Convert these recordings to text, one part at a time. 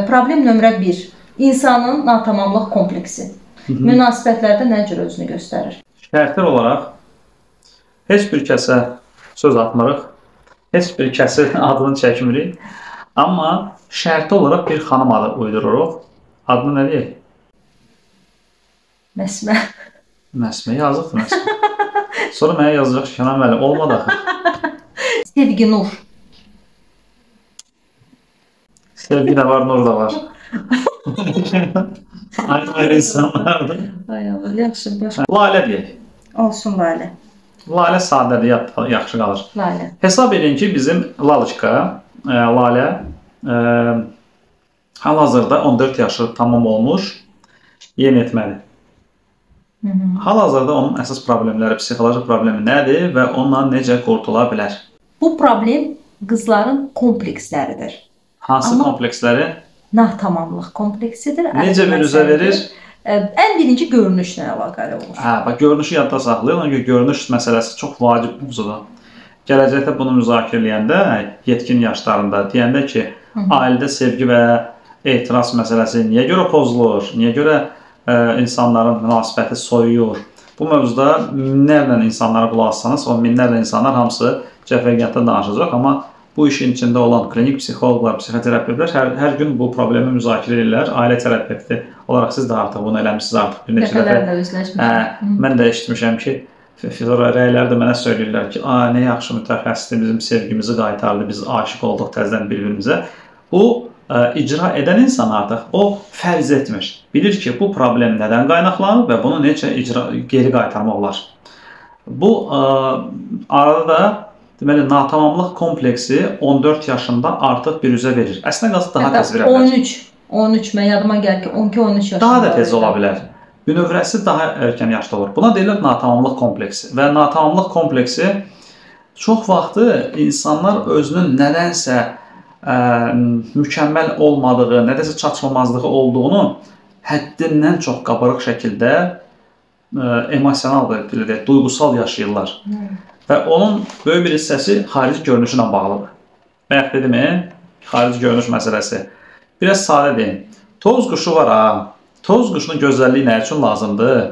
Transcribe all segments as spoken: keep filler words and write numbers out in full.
problem nömrə bir. İnsanın natamamlıq kompleksi. Hı -hı. Münasibətlərdə nə cür özünü göstərir? Şərtlər olaraq heç bir kəsə söz atmırıq, heç bir kəsin adını çəkmirik. Amma şərti olaraq bir xanım adı uydururuq. Adını nə deyək? Məsmə. Məsmə yazıqdır Məsmə. Sonra mənə yazacaq ki, Kənan müəllim, olmadı axı. Sevgi Nur. Sevgi də var, Nur da var. Ayrı-ayrı insanlardır. Ay Allah, yaxşı, başqa. Lalə deyək. Olsun Lalə. Lalə sadədir, yaxşı qalır. Lalə. Hesab edin ki, bizim Lalışka, e, Lalə e, hal-hazırda on dörd yaşı tamam olmuş, yeniyetməli. Hal-hazırda onun əsas problemləri, psixoloji problemi nədir və ondan necə qurtula bilər? Bu problem qızların kompleksləridir. Hansı Amma kompleksləri? Natamamlıq kompleksidir. Necə bir üzə verir? Ən birinci görünüşlə əlaqəli olur. Hə, bax, görünüşü yadda saxlayın. Ona görə görünüş məsələsi çox vacib mövzudur. Gələcəkdə bunu müzakirə edəndə, yetkin yaşlarında deyəndə ki, Hı -hı. ailədə sevgi və etiraz məsələsi niyə görə pozulur, niyə görə ə, insanların münasibəti soyuyur. Bu mövzuda minlərlə insanlara qulaq assanız, o minlərlə insanlar hamısı cəfəngiyatda danışacaq, amma bu işin içində olan klinik psixoloqlar, psixoterapevtlər hər, hər gün bu problemi müzakirə edirlər. Ailə terapevti olaraq siz də artıq bunu eləmişsiniz artıq. Bir neçə dəfə. Hə, mən də eşitmişəm ki, rəyləri də mənə söyləyirlər ki, a, nə yaxşı mütəxəssisdir, bizim sevgimizi qaytardı, biz aşiq olduq təzədən bir-birimizə. Bu, ə, icra edən insan artıq o fərz etmir. Bilir ki, bu problem nədən qaynaqlanır və bunu necə icra, geri qaytarmaq olar. Bu, ə, arada da deməli, natamamlıq kompleksi on dörd yaşında artıq bir üzə verir. Əslində qalsa daha tez verə bilər. on üç, on üç mən yadıma gəlir ki, on iki on üç yaşında. Daha da tez ola bilər. Bünövrəsi daha erkən yaşda olur. Buna deyirlər natamamlıq kompleksi. Və natamamlıq kompleksi çox vaxtı insanlar özünün nədənsə ə, mükəmməl olmadığı, nədənsə çatışmamazlığı olduğunu həddindən çox qabarıq şəkildə ə, emosional və duygusal yaşayırlar. Hmm. Və onun böyük bir hissəsi xarici görünüşü ilə bağlıdır. Bayaq dedimi? Xarici görünüş məsələsi. Biraz sadə deyim. Toz quşu var ha. Toz quşunun gözəlliyi nə üçün lazımdır?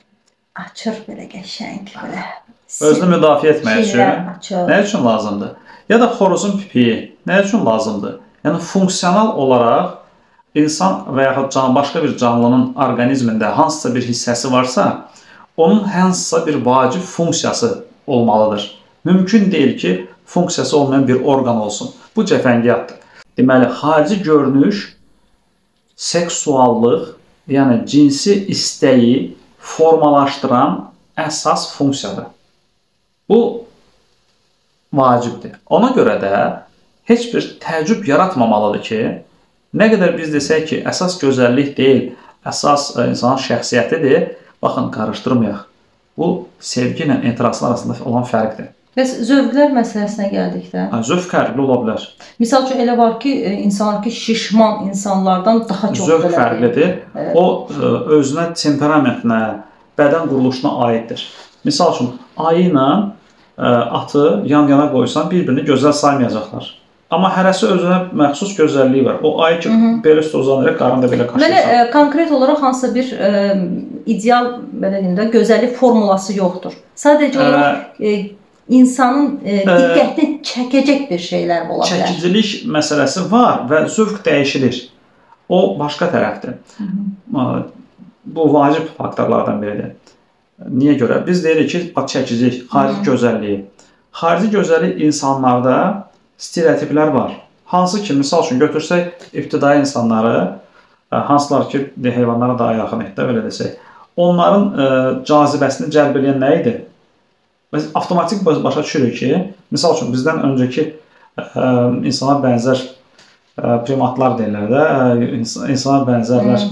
Açır belə qəşəng, belə. Özünü müdafiə etmək üçün nə üçün lazımdır? Ya da xoruzun pipiyi nə üçün lazımdır? Yəni, funksional olaraq insan və yaxud can, başqa bir canlının orqanizmində hansısa bir hissəsi varsa, onun hansısa bir vacib funksiyası olmalıdır. Mümkün deyil ki, funksiyası olmayan bir orqan olsun. Bu cəfəngiyatdır. Deməli, xarici görünüş, seksuallıq, yəni cinsi istəyi formalaşdıran əsas funksiyadır. Bu vacibdir. Ona görə də heç bir təəccüb yaratmamalıdır ki, nə qədər biz desək ki, əsas gözəllik deyil, əsas insanın şəxsiyyətidir, baxın, qarışdırmayaq. Bu, sevgi ilə etirazlar arasında olan fərqdir. Bəs zövqlər məsələsinə gəldikdə? Zövq fərqli ola bilər. Misal üçün, elə var ki, insanlar ki, şişman insanlardan daha çox zövq fərqlidir. Evet. O, özünə, temperamentinə, bədən quruluşuna aiddir. Misal üçün, ayı ilə atı yan-yana qoysan, bir-birini gözəl saymayacaqlar. Amma hərəsi özünə məxsus gözəlliyi var. O ayı ki, belə üstə uzanıraq, qarında belə qaşırsan. Mənə konkret olaraq hansısa bir ideal, belə deyim də, gözəllik formulası yoxdur. Sadəcə olaraq insanın diqqətini çəkəcək bir şeylər ola bilər. Çəkicilik məsələsi var və zövq dəyişilir. O, başqa tərəfdir. Bu, vacib faktorlardan biridir. Niyə görə? Biz deyirik ki, çəkicilik, xarici gözəlliyi. Xarici gözəllik insanlarda stereotiplər var. Hansı ki, misal üçün götürsək, ibtidai insanları, hansılar ki, heyvanlara daha yaxın etdə, belə desək, onların cazibəsini cəlb edən nə idi? Biz avtomatik başa düşürük ki, misal üçün bizdən öncəki insana bənzər primatlar deyirlər də, insana bənzərlər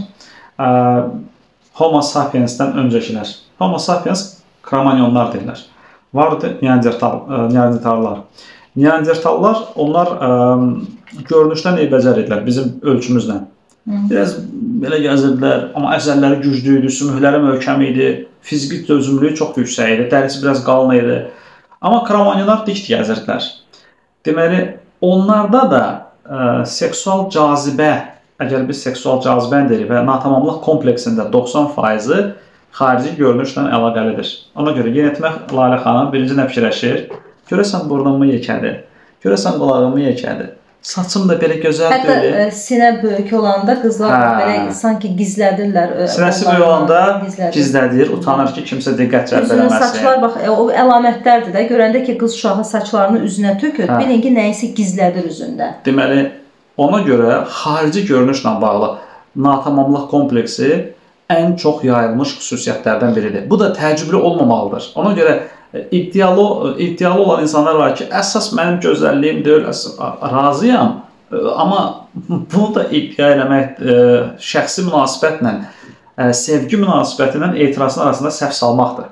Homo sapiensdən öncəkilər. Homo sapiens kramanyonlar deyirlər. Vardı neandertallar. Neandertallar, onlar görünüşdən eybəcər idilər bizim ölçümüzlə. Biraz belə gəzirdilər, amma əzəlləri güclü idi, sümükləri möhkəm idi, fiziki dözümlüyü çox yüksək idi, dərisi biraz qalın idi. Amma kramanyonlar dik gəzirdilər. Deməli, onlarda da ə, seksual cazibə əgər biz seksual cazibə deyirik və natamamlıq kompleksində doxsan faizi xarici görünüşlə əlaqəlidir. Ona görə yeniyetmə Lalə xanım birinci nə fikirləşir? Görəsən burnumu yekədir, görəsən qulağımı yekədir. Saçım da belə gözəl Hətta deyil. Hətta sinə böyük olanda qızlar hə. belə sanki gizlədirlər. Sinəsi böyük olanda gizlədir. gizlədir, utanır ki, kimsə diqqət cəlb eləməsin. Üzünün saçlar, bax, o əlamətlərdir də. Görəndə ki, qız uşağı saçlarını üzünə tökür, hə. bilin ki, nəyisə gizlədir üzündə. Deməli, ona görə xarici görünüşlə bağlı natamamlıq kompleksi ən çox yayılmış xüsusiyyətlərdən biridir. Bu da təəccüblü olmamalıdır. Ona görə İddialı, iddialı olan insanlar var ki, əsas mənim gözəlliyim deyil, razıyam. Amma bunu da iddia eləmək şəxsi münasibətlə, sevgi münasibəti ilə etirazın arasında səhv salmaqdır.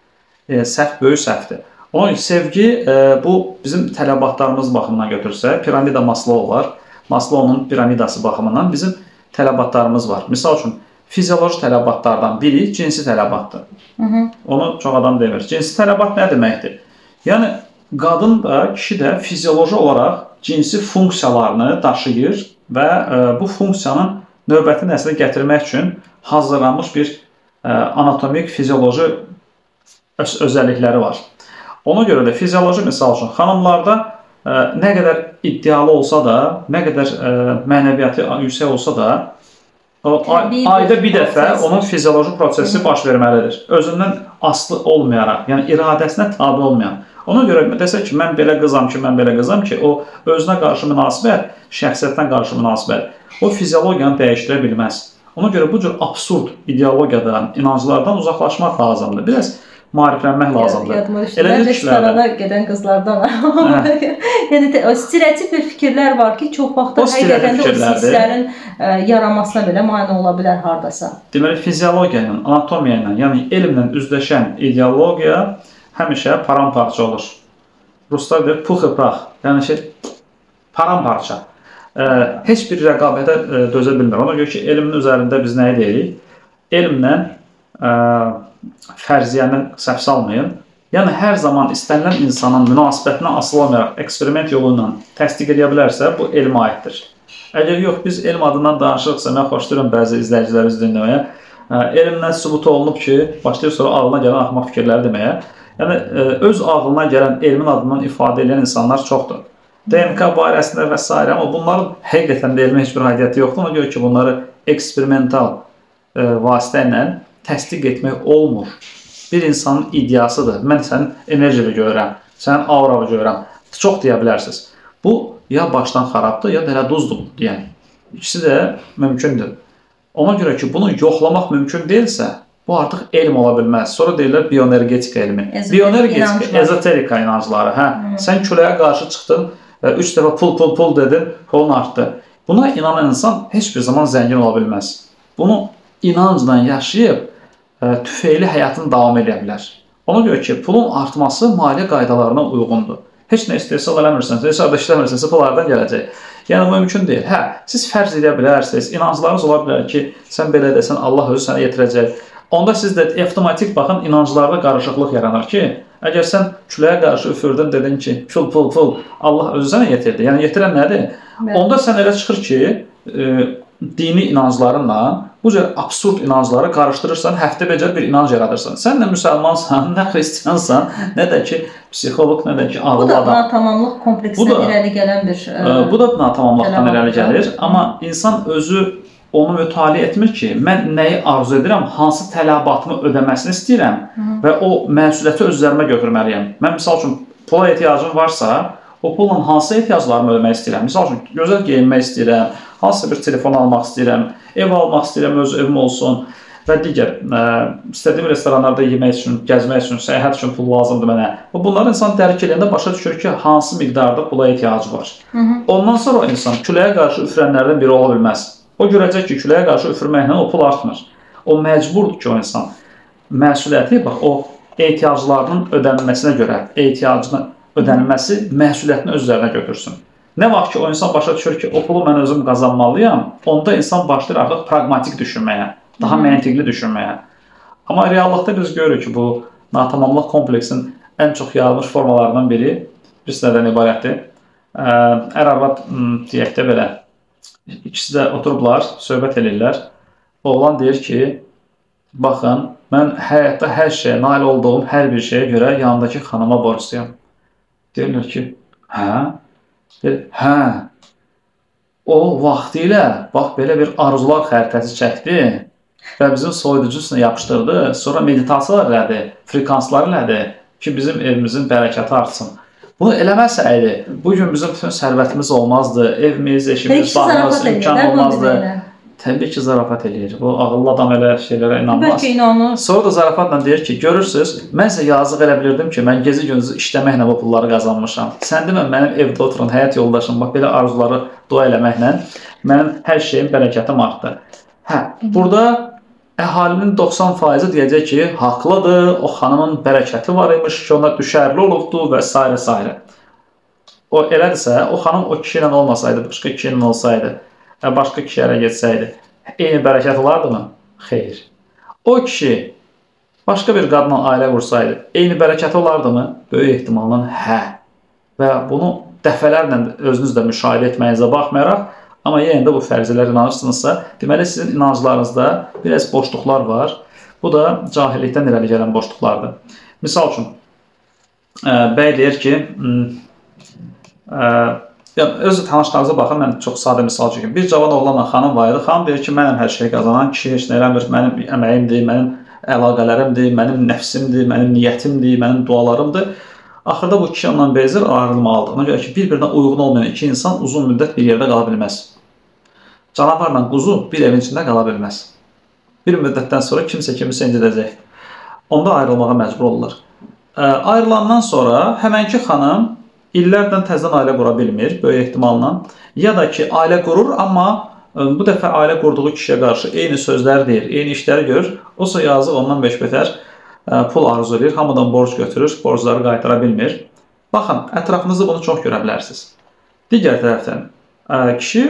Səhv böyük səhvdir. Ona görə sevgi, bu bizim tələbatlarımız baxımından götürsək, piramida Maslow var. Maslow'un piramidası baxımından bizim tələbatlarımız var. Misal üçün, fizioloji tələbatlardan biri cinsi tələbatdır. Hı -hı. Onu çox adam demir. Cinsi tələbat nə deməkdir? Yəni, qadın da, kişi də fizioloji olaraq cinsi funksiyalarını daşıyır və e, bu funksiyanın növbəti nəslə gətirmək üçün hazırlanmış bir e, anatomik, fizioloji öz özəllikləri var. Ona görə də fizioloji misal üçün xanımlarda e, nə qədər iddialı olsa da, nə qədər e, mənəviyyatı yüksək olsa da, o, ay, ayda bir dəfə onun fizioloji prosesi baş verməlidir. Özündən aslı olmayaraq, yəni iradəsinə tabi olmayan. Ona görə desək ki, mən belə qızam ki, mən belə qızam ki, o özünə qarşı münasibət, şəxsiyyətdən qarşı münasibət, o fiziologiyanı dəyişdirə bilməz. Ona görə bu cür absurd ideologiyadan, inanclardan uzaqlaşmaq lazımdır. Biraz maariflənmək lazımdır. Yadıma düşdü. Mən restorana gedən qızlardan. Yəni stereotip bir fikirlər var ki, çox vaxt həqiqətən də o hisslərin yaranmasına belə mane ola bilər hardasa. Deməli, fiziologiya ilə, anatomiya ilə, yəni elmlə üzləşən ideologiya həmişə paramparça olur. Ruslar deyir, pux и praq. Yəni ki, paramparça. Heç bir rəqabətə dözə bilmir. Ona görə ki, elmin üzərində biz nəyi deyirik? Elmlə fərziyyəni səhv salmayın. Yəni, hər zaman istənilən insanın münasibətinə asılı olmayaraq eksperiment yolu ilə təsdiq edə bilərsə, bu elmə aiddir. Əgər yox, biz elm adından danışırıqsa, mən xoşlayıram bəzi izləyiciləri dinləməyə, elmdən sübut olunub ki, başlayır sonra ağlına gələn axmaq fikirləri deməyə. Yəni, öz ağlına gələn elmin adından ifadə edən insanlar çoxdur. D N K barəsində və s. Amma bunların həqiqətən də elmə heç bir aidiyyəti yoxdur. Ona görə ki, bunları eksperimental vasitə ilə təsdiq etmək olmur. Bir insanın iddiasıdır. Mən sənin enerjini görürəm, sənin auranı görürəm. Çox deyə bilərsiniz. Bu, ya başdan xarabdır, ya da elə duzdur deyən. İkisi də mümkündür. Ona görə ki, bunu yoxlamaq mümkün deyilsə, bu artıq elm ola bilməz. Sonra deyirlər bioenergetika elmi. Bioenergetika, ezoterika inancları. Hə, sən küləyə qarşı çıxdın, üç dəfə pul, pul, pul dedin, pulun artdı. Buna inanan insan heç bir zaman zəngin ola bilməz. Bunu inancla yaşayıb, tüfeyli həyatını davam edə bilər. Ona görə ki, pulun artması maliyyə qaydalarına uyğundur. Heç nə istehsal eləmirsiniz, heç arada işləmirsiniz, pullardan gələcək. Yəni, mümkün deyil. Hə, siz fərz edə bilərsiniz, inanclarınız ola bilər ki, sən belə desən, Allah özü sənə yetirəcək. Onda siz də avtomatik baxın, inanclarda qarışıqlıq yaranır ki, əgər sən küləyə qarşı üfürdün, dedin ki, pul, pul, pul, Allah özü sənə yetirdi. Yəni, yetirən nədir? Onda sən elə çıxır ki, dini inanclarınla bu cür absurd inancları qarışdırırsan, həftə becər bir inanc yaradırsan. Sən nə müsəlmansan, nə xristiyansan, nə də ki, psixoloq, nə də ki, ağıllı adam. Bu da natamamlıq kompleksindən irəli gələn bir... Bu da natamamlıqdan irəli gəlir. Amma insan özü onu mütaliə etmir ki, mən nəyi arzu edirəm, hansı tələbatımı ödəməsini istəyirəm və o məsuliyyəti öz üzərimə götürməliyəm. Mən, misal üçün, pula ehtiyacım varsa, o pulla hansı ehtiyaclarımı ödəmək istəyirəm? Misal üçün, gözəl geyinmək istəyirəm, hansısa bir telefon almaq istəyirəm, ev almaq istəyirəm, öz evim olsun və digər istədiyim restoranlarda yemək üçün, gəzmək üçün, səyahət üçün pul lazımdır mənə. Bunlar insan dərk edəndə başa düşür ki, hansı miqdarda pula ehtiyacı var. Ondan sonra o insan küləyə qarşı üfürənlərdən biri ola bilməz. O görəcək ki, küləyə qarşı üfürməklə o pul artmır. O məcburdur ki, o insan məsuliyyəti, bax, o ehtiyaclarının ödənilməsinə görə, ehtiyacının ödənilməsi məsuliyyətini öz üzərinə götürsün. Nə vaxt ki, o insan başa düşür ki, o pulu mən özüm qazanmalıyam, onda insan başlayır artıq pragmatik düşünməyə, daha məntiqli düşünməyə. Amma reallıqda biz görürük ki, bu natamamlıq kompleksinin ən çox yayılmış formalarından biri bir nədən ibarətdir. Ər-arvad deyək də belə, İkisi də oturublar, söhbət edirlər. Oğlan deyir ki, baxın, mən həyatda hər şeyə, nail olduğum hər bir şeyə görə yanındakı xanıma borcluyam. Deyirlər ki, hə? Deyir, hə. O vaxtı ilə, bax, belə bir arzular xəritəsi çəkdi və bizim soyuducusuna yapışdırdı. Sonra meditasiyalar elədi, frekanslar elədi ki, bizim evimizin bərəkəti artsın. Bunu eləməsəydi, bugün bizim bütün sərvətimiz olmazdı, evimiz, eşimiz, bağımız, imkan olmazdı. Təbii ki, zarafat eləyir. Bu, ağıllı adam elə şeylərə inanmaz. Bəlkə inanır. Sonra da zarafatla deyir ki, görürsünüz, mən sizə yazıq elə bilirdim ki, mən gezi gündüzü işləməklə bu pulları qazanmışam. Sən demə, mənim evdə oturan həyat yoldaşım, bax, belə arzuları dua eləməklə mənim hər şeyim, bərəkətim artdı. Hə, burada əhalinin doxsan faizi deyəcək ki, haqlıdır, o xanımın bərəkəti var imiş ki, ona düşərli olubdu və s. s. O elədirsə, o xanım o kişi ilə olmasaydı, başqa kişi ilə olsaydı, başqa kişilərə getsəydi, eyni bərəkət olardımı? Xeyr. O kişi başqa bir qadınla ailə qursaydı, eyni bərəkət olardımı? Böyük ehtimalla hə. Və bunu dəfələrlə özünüz də müşahidə etməyinizə baxmayaraq, amma yenə də bu fərzələr inanırsınızsa, deməli sizin inanclarınızda biraz boşluqlar var. Bu da cahillikdən irəli gələn boşluqlardır. Misal üçün, bəy deyir ki, öz tanışlarınıza baxın, mən çox sadə misal çəkim. Bir cavan oğlanla xanım var idi. Xanım deyir ki, mənəm hər şeyi qazanan, kişi heç nə eləmir, mənim əməyimdir, mənim əlaqələrimdir, mənim nəfsimdir, mənim niyyətimdir, mənim dualarımdır. Axırda bu kişi ondan bezir, ayrılmalıdır. Ona görə ki, bir-birinə uyğun olmayan iki insan uzun müddət bir yerdə qala bilməz. Canavarla quzu bir evin içində qala bilməz. Bir müddətdən sonra kimsə kimisə incidəcək. Onda ayrılmağa məcbur olurlar. Ayrılandan sonra həmənki xanım illərdən təzədən ailə qura bilmir, böyük ehtimalla. Ya da ki, ailə qurur, amma bu dəfə ailə qurduğu kişiyə qarşı eyni sözlər deyir, eyni işləri görür. Osa yazıq ondan beş-betər pul arzu edir, hamıdan borc götürür, borcları qaytara bilmir. Baxın, ətrafınızda bunu çox görə bilərsiniz. Digər tərəfdən, kişi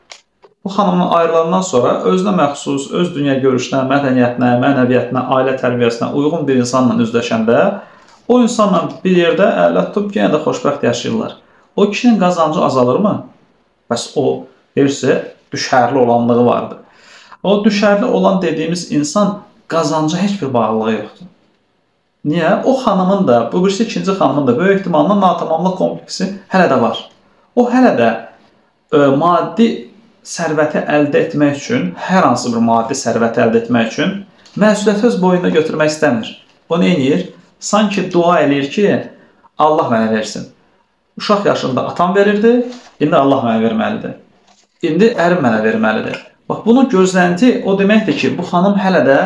bu xanımla ayrılandan sonra özünə məxsus, öz dünya görüşünə, mədəniyyətinə, mənəviyyətinə, ailə tərbiyəsinə uyğun bir insanla üzləşəndə, o insanla bir yerdə ələ tutub yenə də xoşbəxt yaşayırlar. O kişinin qazancı azalırmı? Bəs o, deyirsə, düşərli olanlığı vardır. O düşərli olan dediyimiz insan qazancı heç bir bağlılığı yoxdur. Niyə? O xanımın da, bu birisi ikinci xanımın da böyük ehtimalla natamamlıq kompleksi hələ də var. O hələ də e, maddi sərvəti əldə etmək üçün, hər hansı bir maddi sərvəti əldə etmək üçün məsuliyyəti öz boyunda götürmək istəmir. O nə edir? Sanki dua eləyir ki, Allah mənə versin. Uşaq yaşında atam verirdi, indi Allah mənə verməlidir. İndi ərim mənə verməlidir. Bax, bunun gözlənti o deməkdir ki, bu xanım hələ də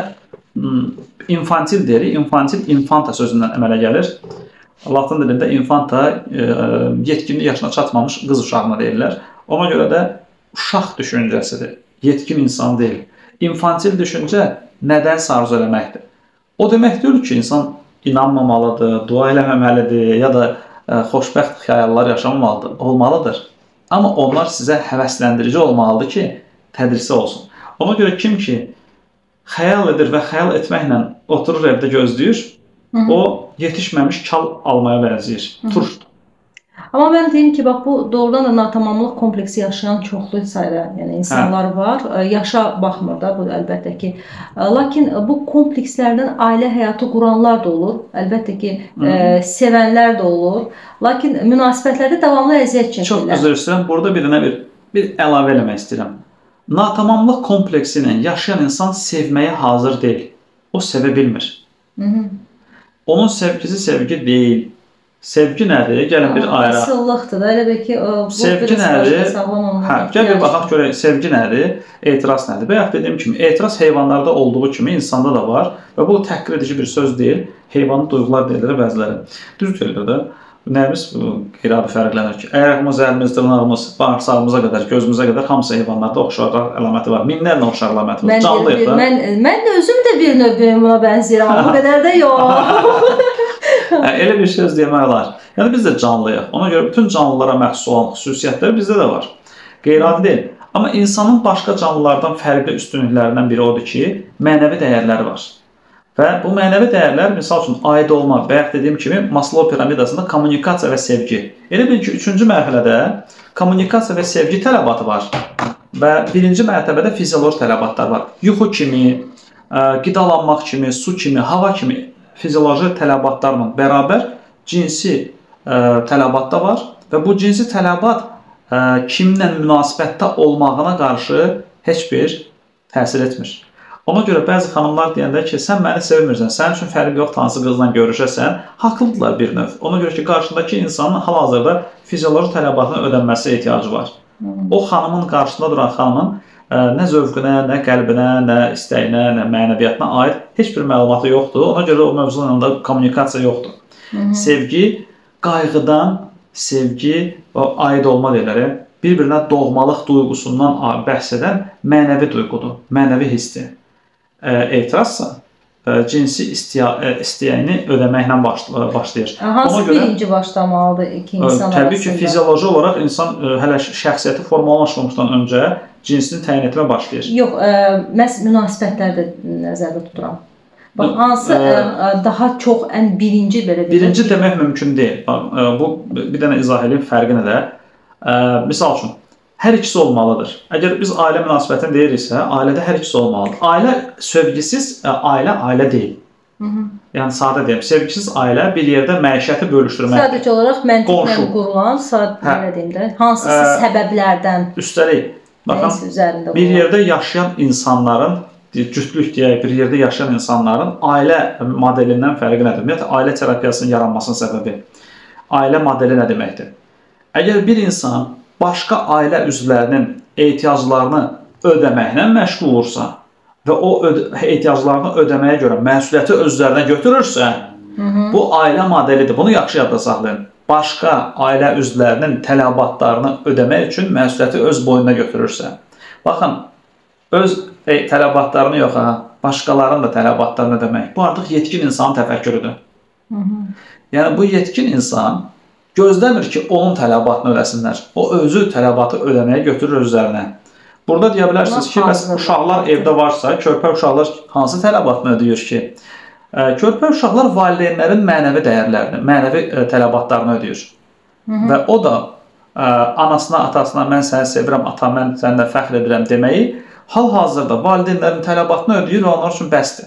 infantil deyirik. Infantil, infanta sözündən əmələ gəlir. Latin dilində infanta e, yetkinlik yaşına çatmamış qız uşağına deyirlər. Ona görə də uşaq düşüncəsidir. Yetkin insan deyil. Infantil düşüncə nədənsə arzu eləməkdir. O demək deyil ki, insan inanmamalıdır, dua eləməməlidir, ya da e, xoşbəxt xəyallar yaşamamalıdır, olmalıdır. Amma onlar sizə həvəsləndirici olmalıdır ki, tədrisi olsun. Ona görə kim ki, xəyal edir və xəyal etməklə oturur evdə gözləyir, Hı -hı. o yetişməmiş kal almaya bənzəyir, turşdur. Amma mən deyim ki, bax bu doğrudan da natamamlıq kompleksi yaşayan çoxlu sayda yəni insanlar hə. var. Yaşa baxmır da bu əlbəttə ki. Lakin bu komplekslərdən ailə həyatı quranlar da olur. Əlbəttə ki, e, sevənlər də olur. Lakin münasibətlərdə davamlı əziyyət çəkirlər. Çox üzr istəyirəm. Burada bir dənə bir, bir əlavə eləmək istəyirəm. Natamamlıq kompleksi ilə yaşayan insan sevməyə hazır deyil. O sevə bilmir. Hı -hı. Onun sevgisi sevgi deyil. Sevgi nədir? Gəlin bir ayıraq. Asıllıqdır da, elə bil ki, o sevgi nədir? Hə, gəl bir baxaq görək, sevgi nədir? Etiraz nədir? Bayaq dediyim kimi, etiraz heyvanlarda olduğu kimi insanda da var və bu təhqir edici bir söz deyil. Heyvanın duyğular deyilir bəziləri. Düz deyirlər də. Nəyimiz qeyri-adi fərqlənir ki, əyağımız, əlimiz, dırnağımız, bağırsağımıza qədər, gözümüzə qədər hamısı heyvanlarda oxşarlıq əlaməti var. Minlərlə oxşar əlaməti var. Canlıyıq da. Mən, mən də özüm də bir növ buna bənzəyirəm, amma bu qədər də yox. Elə bir söz demək olar. Yəni biz də canlıyıq. Ona görə bütün canlılara məxsus olan xüsusiyyətlər bizdə də var. Qeyri-adi deyil. Amma insanın başqa canlılardan fərqli üstünlüklərindən biri odur ki, mənəvi dəyərləri var. Və bu mənəvi dəyərlər, misal üçün, aid olma, bayaq dediyim kimi, Maslow piramidasında kommunikasiya və sevgi. Elə bil ki, üçüncü mərhələdə kommunikasiya və sevgi tələbatı var və birinci mərtəbədə fizioloji tələbatlar var. Yuxu kimi, qidalanmaq kimi, su kimi, hava kimi fizioloji tələbatlarla bərabər cinsi tələbat da var və bu cinsi tələbat kimlə münasibətdə olmağına qarşı heç bir təsir etmir. Ona görə bəzi xanımlar deyəndə ki, sən məni sevmirsən, sənin üçün fərqi yoxdur, hansı qızla görüşəsən, haqlıdırlar bir növ. Ona görə ki, qarşındakı insanın hal-hazırda fizioloji tələbatının ödənməsi ehtiyacı var. O xanımın qarşısında duran xanımın nə zövqünə, nə qəlbinə, nə istəyinə, nə mənəviyyatına aid heç bir məlumatı yoxdur. Ona görə o mövzunun yanında kommunikasiya yoxdur. Sevgi, qayğıdan, sevgi və aid olma deyələri bir-birinə doğmalıq duyğusundan bəhs edən mənəvi duyğudur, mənəvi hissdir. Etirazsa, cinsi istəyəni ödəməklə başlayır. Hansı birinci başlamalıdır iki insan arasında? Təbii ki, fizioloji olaraq insan hələ şəxsiyyəti formalaşmamışdan öncə cinsini təyin etmə başlayır. Yox, məhz münasibətlərdə nəzərdə tuturam. Bax, hansı daha çox ən birinci belə deyək? Birinci demək mümkün deyil. Bu, bir dənə izah edeyim fərqini də. Misal üçün, hər ikisi olmalıdır. Əgər biz ailə münasibətini deyiriksə, ailədə hər ikisi olmalıdır. Ailə sevgisiz, ailə ailə deyil. Hı -hı. Yəni, sadə deyim, sevgisiz ailə bir yerdə məişəti bölüşdürmək. Sadəcə olaraq məntiqlə qurulan, sadə deyim də, hansısa səbəblərdən. Üstəlik, baxın, bir yerdə yaşayan insanların, cütlük deyək, bir yerdə yaşayan insanların ailə modelindən fərqi nədir? Ümumiyyətlə, ailə terapiyasının yaranmasının səbəbi. Ailə modeli nə deməkdir? Əgər bir insan başqa ailə üzvlərinin ehtiyaclarını ödəməklə məşğul olursa və o ehtiyaclarını ödəməyə görə məsuliyyəti özlərinə götürürsə, Hı -hı. bu ailə modelidir. Bunu yaxşı yadda saxlayın. Başqa ailə üzvlərinin tələbatlarını ödəmək üçün məsuliyyəti öz boynuna götürürsə. Baxın, öz e, tələbatlarını yox, ha, başqalarının da tələbatlarını ödəmək. Bu artıq yetkin insanın təfəkkürüdür. Hı -hı. Yəni, bu yetkin insan gözləmir ki, onun tələbatını ödəsinlər. O özü tələbatı ödəməyə götürür özlərinə. Burada deyə bilərsiniz ki, bəs uşaqlar evdə varsa, körpə uşaqlar hansı tələbatını ödəyir ki? Körpə uşaqlar valideynlərin mənəvi dəyərlərini, mənəvi tələbatlarını ödəyir. Hı -hı. Və o da anasına, atasına mən səni sevirəm, ata, mən səninlə fəxr edirəm deməyi hal-hazırda valideynlərin tələbatını ödəyir və onlar üçün bəsdir.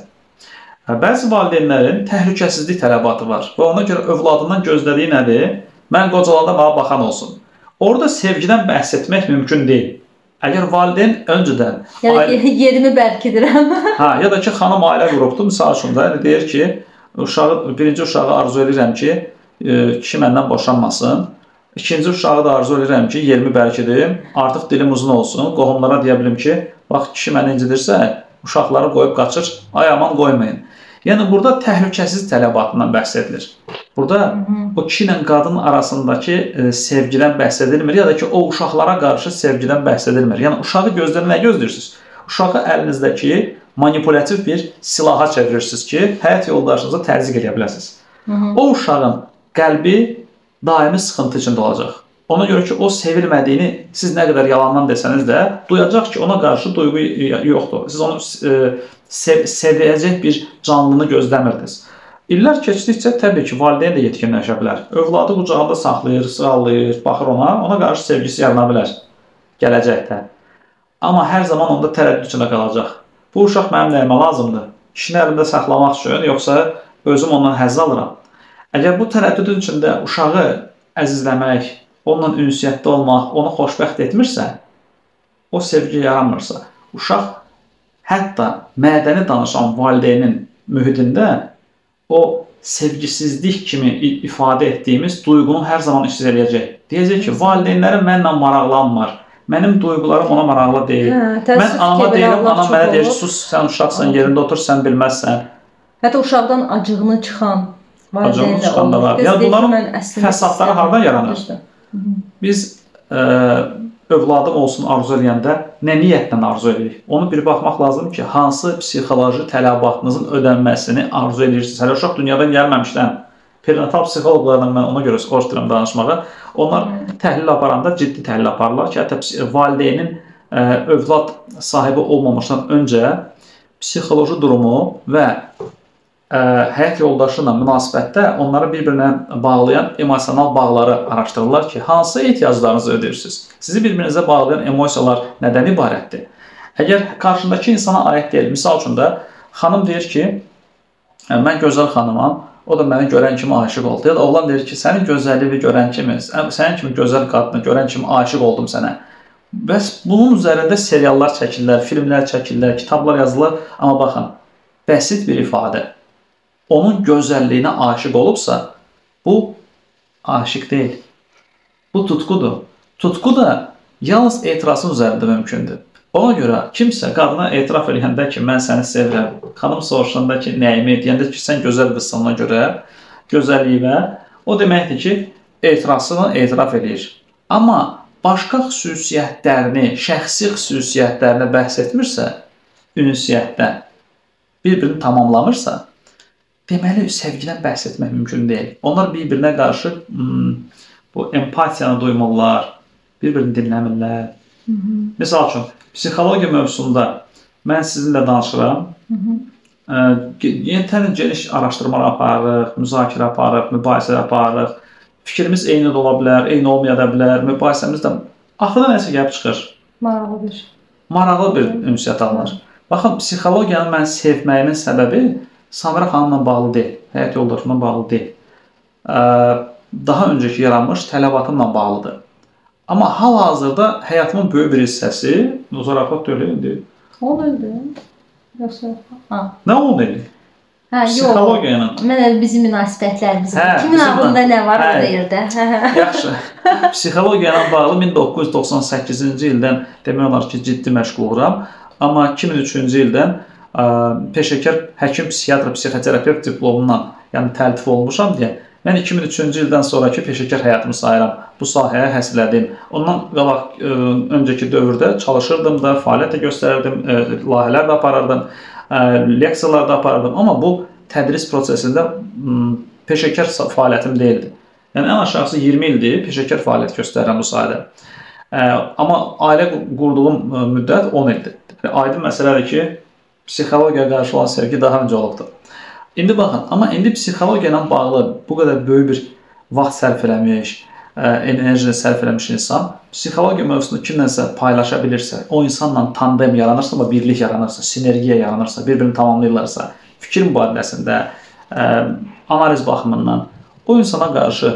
Bəzi valideynlərin təhlükəsizlik tələbatı var və ona görə övladından gözlədiyi nədir? Mən qocalanda mənə baxan olsun. Orada sevgidən bəhs etmək mümkün deyil. Əgər valideyn öncədən... Yəni, ailə... yerimi bərkidirəm. Hə, ya da ki, xanım ailə qrupdur, misal üçün da, yəni deyir ki, uşağı, birinci uşağı arzu edirəm ki, e, kişi məndən boşanmasın. İkinci uşağı da arzu edirəm ki, yerimi bərkidim, artıq dilim uzun olsun. Qohumlara deyə bilim ki, bax, kişi məni incidirsə, uşaqları qoyub qaçır, ay aman qoymayın. Yəni, burada təhlükəsiz tələbatından bəhs edilir. Burada Hı -hı. o kişi ilə qadın arasındakı e, sevgidən bəhs edilmir, ya da ki, o uşaqlara qarşı sevgidən bəhs edilmir. Yəni, uşağı gözlərini nə gözləyirsiniz? Uşağı əlinizdəki manipulativ bir silaha çevirirsiniz ki, həyat yoldaşınıza təzyiq edə biləsiniz. Hı -hı. O uşağın qəlbi daimi sıxıntı içində olacaq. Ona görə ki, o sevilmədiyini siz nə qədər yalandan desəniz də, duyacaq ki, ona qarşı duyğu yoxdur. Siz onu e, sev sevəcək bir canlını gözləmirdiniz. İllər keçdikcə təbii ki, valideyn də yetkinləşə bilər. Övladı qucağında saxlayır, sığallayır, baxır ona, ona qarşı sevgisi yarana bilər gələcəkdə. Amma hər zaman onda tərəddüd içində qalacaq. Bu uşaq mənim nəyimə lazımdır? İşini əlində saxlamaq üçün, yoxsa özüm ondan həzz alıram? Əgər bu tərəddüdün içində uşağı əzizləmək, onunla ünsiyyətdə olmaq, onu xoşbəxt etmirsə, o sevgi yaranmırsa, uşaq hətta mədəni danışan valideynin mühitində o sevgisizlik kimi ifadə etdiyimiz duyğunu hər zaman işsiz eləyəcək. Deyəcək ki, valideynlərim mənlə maraqlanmır, mənim duyğularım ona maraqlı deyil. Hə, mən anama deyirəm, anam mənə deyir, sus, sən uşaqsan, yerində otur, sən bilməzsən. Hətta uşaqdan acığını çıxan Acığını çıxan da var. Yəni, bunların fəsadları hardan yaranır? Biz e, övladım olsun arzu edəndə nə niyyətlə arzu edirik? Onu bir baxmaq lazım ki, hansı psixoloji tələbatınızın ödənməsini arzu edirsiniz? Hələ uşaq dünyadan gəlməmişdən, perinatal psixoloqlarla mən ona görə xoş deyirəm danışmağa. Onlar təhlil aparanda ciddi təhlil aparırlar ki, hətta valideynin e, övlad sahibi olmamışdan öncə psixoloji durumu və ə, həyat yoldaşı ilə münasibətdə onları bir-birinə bağlayan emosional bağları araşdırırlar ki, hansı ehtiyaclarınızı ödəyirsiniz? Sizi bir-birinizə bağlayan emosiyalar nədən ibarətdir? Əgər qarşındakı insana aid deyil, misal üçün də xanım deyir ki, mən gözəl xanımam, o da məni görən kimi aşiq oldu. Ya da oğlan deyir ki, sənin gözəlliyini görən kimi, sənin kimi gözəl qadını görən kimi aşiq oldum sənə. Bəs bunun üzərində seriallar çəkirlər, filmlər çəkirlər, kitablar yazılır. Amma baxın, bəsit bir ifadə. Onun gözəlliyinə aşiq olubsa, bu aşiq deyil. Bu tutqudur. Tutqu da yalnız etirazın üzərində mümkündür. Ona görə kimsə qadına etiraf edəndə ki, mən səni sevirəm, xanım soruşanda ki, nəyimi, deyəndə ki, sən gözəl qızsana görə, gözəlliyinə, o deməkdir ki, etirazını etiraf edir. Amma başqa xüsusiyyətlərini, şəxsi xüsusiyyətlərini bəhs etmirsə, ünsiyyətdən bir-birini tamamlamırsa, deməli, sevgidən bəhs etmək mümkün deyil. Onlar bir-birinə qarşı hmm, bu empatiyanı duymurlar, bir-birini dinləmirlər. Hı -hı. Misal üçün, psixologiya mövzusunda mən sizinlə danışıram. Yeni geniş araşdırmalar aparırıq, müzakirə aparırıq, mübahisə aparırıq. Fikrimiz eyni də ola bilər, eyni olmaya da bilər. Mübahisəmiz də axırda nəsə gəlib çıxır. Maraqlı bir. Maraqlı bir ünsiyyət alınır. Baxın, psixologiyanı mən sevməyimin səbəbi Samira xanımla bağlı deyil, həyat yoldaşımla bağlı deyil. Daha öncəki yaranmış tələbatımla bağlıdır. Amma hal-hazırda həyatımın böyük bir hissəsi, zarafat deyil, indi. O öldü. Yoxsa? Nə oldu indi? Hə, yox. Psixologiyanın. Mən bizim münasibətlərimiz. Kimin ağlında nə var o deyirdi. Yaxşı. Psixologiyanla bağlı min doqquz yüz doxsan səkkizinci ildən demək olar ki, ciddi məşğul oluram. Amma iki min üçüncü ildən peşəkar həkim, psixiatr, psixoterapevt diplomundan, yəni təltif olmuşam deyə, mən iki min üçüncü ildən sonraki peşəkar həyatımı sayıram. Bu sahəyə həsr elədim. Ondan qabaq öncəki dövrdə çalışırdım da, fəaliyyət də göstərirdim, layihələr də aparırdım, leksiyalar da aparırdım. Amma bu tədris prosesində peşəkar fəaliyyətim deyildi. Yəni ən aşağısı iyirmi ildir peşəkar fəaliyyət göstərirəm bu sahədə. Amma ailə qurduğum müddət on ildir. Aydın məsələdir ki, psixologiyaya qarşı olan sevgi daha öncə olubdur. İndi baxın, amma indi psixologiya ilə bağlı bu qədər böyük bir vaxt sərf eləmiş, enerjini sərf eləmiş insan psixologiya mövzusunu kimlənsə paylaşa bilirsə, o insanla tandem yaranırsa, birlik yaranırsa, sinergiya yaranırsa, bir-birini tamamlayırlarsa, fikir mübadiləsində, analiz baxımından o insana qarşı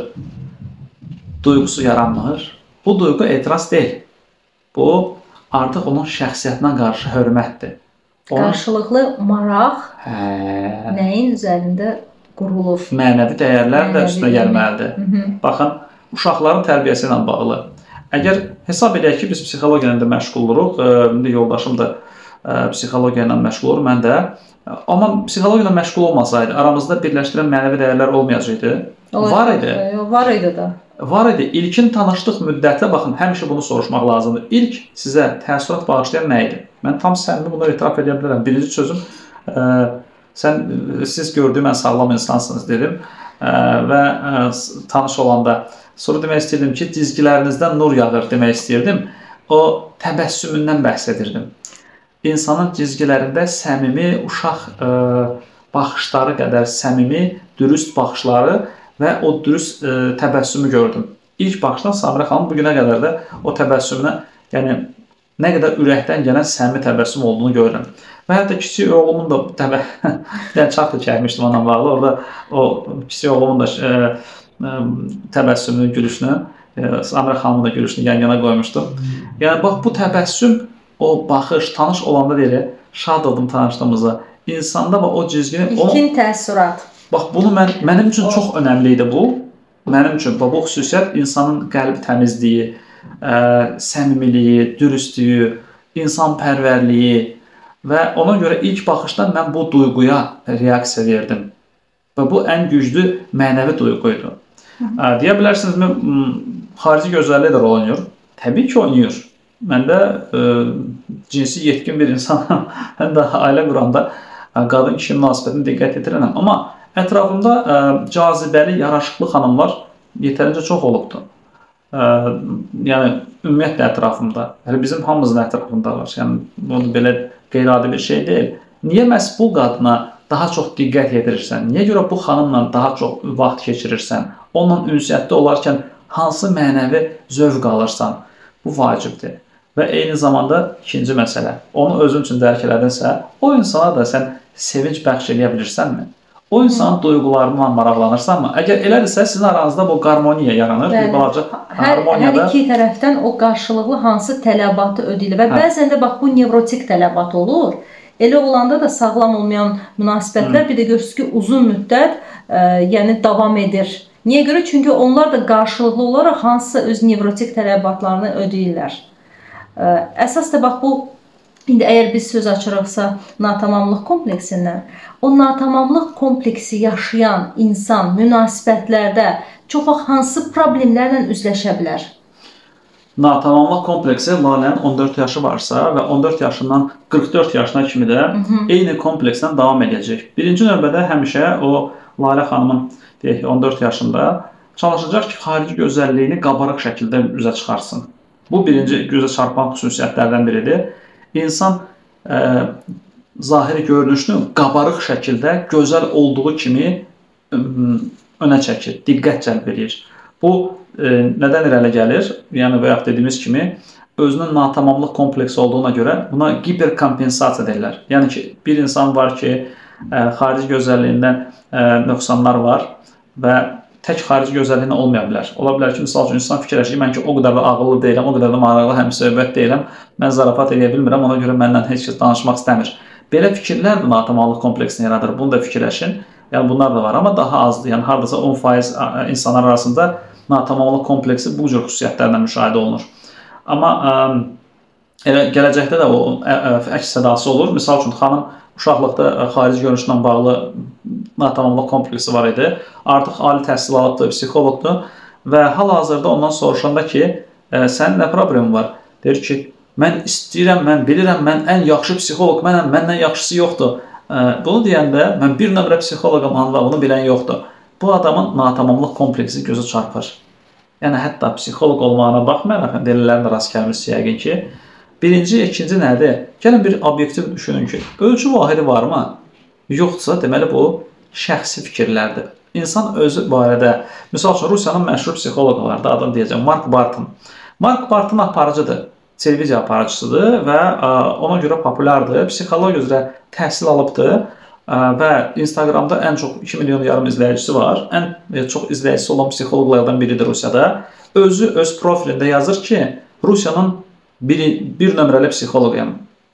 duyğusu yaranmır. Bu duyğu etiraz deyil. Bu artıq onun şəxsiyyətinə qarşı hörmətdir. Qarşılıqlı maraq nəyin üzərində qurulur? Mənəvi dəyərlər də üstünə gəlməlidir. Baxın, uşaqların tərbiyəsi ilə bağlı. Əgər hesab edək ki, biz psixologiya ilə də məşğul oluruq, indi yoldaşım da psixologiya ilə məşğul olur, mən də. Amma psixologiya ilə məşğul olmasaydı, aramızda birləşdirən mənəvi dəyərlər olmayacaqdı. Var idi. Var idi da. Var idi. İlkin tanışlıq müddətə baxın, həmişə bunu soruşmaq lazımdır. İlk sizə təəssürat bağışlayan nə idi? Mən tam səmimi bunu etiraf edə bilərəm. Birinci sözüm, sən, siz gördüyüm ən sağlam insansınız dedim və tanış olanda sonra demək istəyirdim ki, cizgilərinizdən nur yağır demək istəyirdim. O təbəssümündən bəhs edirdim. İnsanın cizgilərində səmimi, uşaq baxışları qədər səmimi, dürüst baxışları və o dürüst təbəssümü gördüm. İlk baxışdan Samira xanım bugünə qədər də o təbəssümünə, yəni nə qədər ürəkdən gələn səmimi təbəssüm olduğunu görürəm. Və hətta kiçik oğlumun da təbəssüm, yəni çarx da çəkmişdim onunla bağlı. Orada o kiçik oğlumun da təbəssümünü, gülüşünü, Samira xanımın da gülüşünü yan-yana qoymuşdum. Yəni bax bu təbəssüm, o baxış, tanış olanda deyir, şad oldum tanışdığımıza. İnsanda bax o cizgini... İlkin təəssürat. Bax bunu mən, mənim üçün çox önəmli idi bu. Mənim üçün bax, bu xüsusiyyət insanın qəlb təmizliyi, ə, səmimiliyi, dürüstlüyü, insanpərvərliyi və ona görə ilk baxışdan mən bu duyğuya reaksiya verdim. Və bu ən güclü mənəvi duyğuydu. Ə, deyə bilərsinizmi, xarici gözəlliyə də rol oynayır. Təbii ki, oynayır. Mən də ə, cinsi yetkin bir insanım. Həm də ailə quranda qadın-kişi münasibətini diqqət edirəm. Amma ətrafımda ə, cazibəli, yaraşıqlı xanımlar yetərincə çox olubdur. Ə, yəni, ümumiyyətlə ətrafımda. Yəni, bizim hamımızın ətrafında var. Yəni, bu belə qeyri-adi bir şey deyil. Niyə məhz bu qadına daha çox diqqət yetirirsən? Niyə görə bu xanımla daha çox vaxt keçirirsən? Onunla ünsiyyətdə olarkən hansı mənəvi zövq alırsan? Bu vacibdir. Və eyni zamanda ikinci məsələ, onu özün üçün dərk elədinsə, o insana da sən sevinc bəxş edə bilirsənmi? O insanın duyğularından maraqlanırsanmı? Əgər elədirsə, sizin aranızda bu harmoniya yaranır. Bəli. Bir balaca hər, harmoniyada... hər iki tərəfdən o qarşılıqlı hansı tələbatı ödəyilir və hə. Bəzən də bax, bu nevrotik tələbat olur. Elə olanda da sağlam olmayan münasibətlər Hı. bir də görürsünüz ki, uzun müddət ə, yəni davam edir. Niyə görə? Çünki onlar da qarşılıqlı olaraq hansısa öz nevrotik tələbatlarını ödəyirlər. Ə, əsas da bax, bu İndi əgər biz söz açırıqsa natamamlıq kompleksindən, o natamamlıq kompleksi yaşayan insan münasibətlərdə çox vaxt hansı problemlərlə üzləşə bilər? Natamamlıq kompleksi Lalənin on dörd yaşı varsa və on dörd yaşından qırx dörd yaşına kimi də Hı -hı. eyni kompleksdən davam edəcək. Birinci növbədə həmişə o Lalə xanımın deyək, on dörd yaşında çalışacaq ki, xarici gözəlliyini qabarıq şəkildə üzə çıxarsın. Bu birinci gözə çarpan xüsusiyyətlərdən biridir. İnsan ə, zahiri görünüşünü qabarıq şəkildə gözəl olduğu kimi ə, önə çəkir, diqqət cəlb edir. Bu ə, nədən irəli gəlir? Yəni bayaq dediyimiz kimi özünün natamamlıq kompleksi olduğuna görə buna hiperkompensasiya deyirlər. Yəni ki, bir insan var ki, ə, xarici gözəlliyindən ə, nöqsanlar var və tək xarici gözəlliyinə olmaya bilər. Ola bilər ki, misal üçün insan fikirləşir, mən ki, o qədər də ağıllı deyiləm, o qədər də maraqlı həmsöhbət deyiləm, mən zarafat edə bilmirəm, ona görə məndən heç kəs danışmaq istəmir. Belə fikirlər də natamamlıq kompleksini yaradır, bunu da fikirləşin. Yəni bunlar da var, amma daha azdır. Yəni hardasa on faiz insanlar arasında natamamlıq kompleksi bu cür xüsusiyyətlərlə müşahidə olunur. Amma ə, elə gələcəkdə də o ə, ə, əks sədası olur. Misal üçün xanım uşaqlıqda xarici görünüşlə bağlı natamamlıq kompleksi var idi. Artıq ali təhsil alıbdır, psixoloqdur və hal-hazırda ondan soruşanda ki, sənin nə problemin var? Deyir ki, mən istəyirəm, mən bilirəm, mən ən yaxşı psixoloq mənəm, məndən yaxşısı yoxdur. Bunu deyəndə mən bir nömrə psixoloqam, ancaq bunu bilən yoxdur. Bu adamın natamamlıq kompleksi gözü çarpır. Yəni hətta psixoloq olmağına baxmayaraq, dəlillərinə rast gəlmişsiniz yəqin ki, birinci, ikinci nədir? Gəlin bir obyektiv düşünün ki, ölçü vahidi varmı? Yoxdursa, deməli bu şəxsi fikirlərdir. İnsan özü barədə, misal üçün Rusiyanın məşhur psixoloqları da adam deyəcəm, Mark Barton. Mark Barton aparıcıdır, televiziya aparıcısıdır və ona görə populyardır. Psixologiya üzrə təhsil alıbdır və Instagramda ən çox iki milyon yarım izləyicisi var. Ən çox izləyicisi olan psixoloqlardan biridir Rusiyada. Özü öz profilində yazır ki, Rusiyanın bir, bir nömrəli psixoloquyam.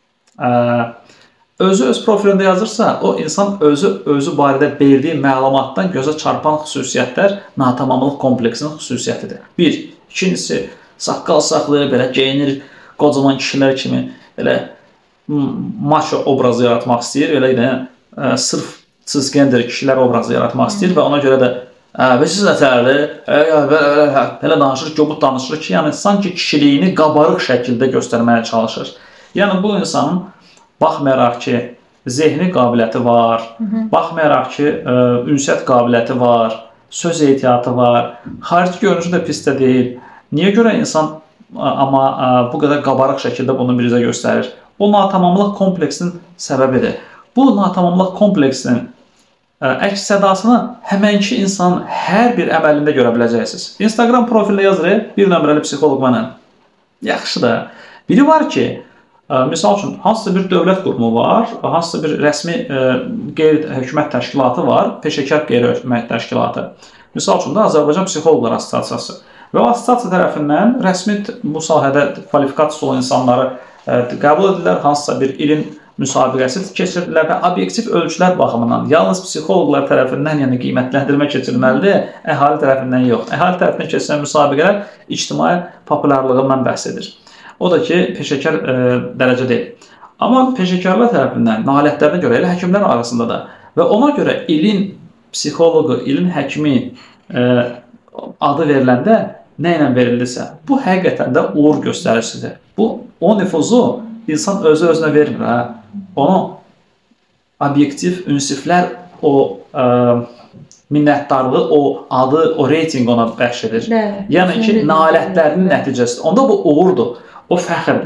Özü öz profilində yazırsa, o insan özü özü barədə verdiyi məlumatdan gözə çarpan xüsusiyyətlər natamamlıq kompleksinin xüsusiyyətidir. Bir. İkincisi, saqqal saxlayır, belə geyinir, qocaman kişilər kimi elə maço obrazı yaratmaq istəyir, elə yəni sırf cisgender kişilər obrazı yaratmaq istəyir və ona görə də və siz nətərdir, belə danışır, göbut danışır ki, yəni sanki kişiliyini qabarıq şəkildə göstərməyə çalışır. Yəni bu insanın baxmayaraq ki, zehni qabiliyyəti var, Hı -hı. baxmayaraq ki, ünsiyyət qabiliyyəti var, söz ehtiyatı var, xarici görünüşü də pis də deyil. Niyə görə insan amma bu qədər qabarıq şəkildə bunu bizə göstərir? O natamamlıq kompleksinin səbəbidir. Bu natamamlıq kompleksinin əks sədasını həmənki insanın hər bir əməlində görə biləcəksiniz. Instagram profilində yazır, bir nömrəli psixoloq mənəm. Yaxşı da. Biri var ki, misal üçün, hansısa bir dövlət qurumu var, hansısa bir rəsmi qeyri-hökumət təşkilatı var, peşəkar qeyri-hökumət təşkilatı. Misal üçün, Azərbaycan Psixoloqlar Assosiasiyası. Və o assosiasiya tərəfindən rəsmi bu sahədə kvalifikasiyası olan insanları qəbul edirlər, hansısa bir ilin müsabiqəsi keçirdilər və obyektiv ölçülər baxımından yalnız psixoloqlar tərəfindən yəni qiymətləndirmə keçirilməlidir, əhali tərəfindən yox. Əhali tərəfindən keçirilən müsabiqələr ictimai populyarlığından bəhs edir. O da ki, peşəkar e, dərəcə deyil. Amma peşəkarlar tərəfindən nailiyyətlərinə görə elə həkimlər arasında da və ona görə ilin psixoloqu, ilin həkimi e, adı veriləndə nə ilə verildisə, bu həqiqətən də uğur göstəricisidir. Bu, o nüfuzu insan özü özünə vermir. Hə? Onu obyektiv ünsiflər o e, minnətdarlığı, o adı, o reyting ona bəxş edir. Bəli, yəni ki, nailiyyətlərinin nəticəsidir. Onda bu uğurdur, o fəxrdir.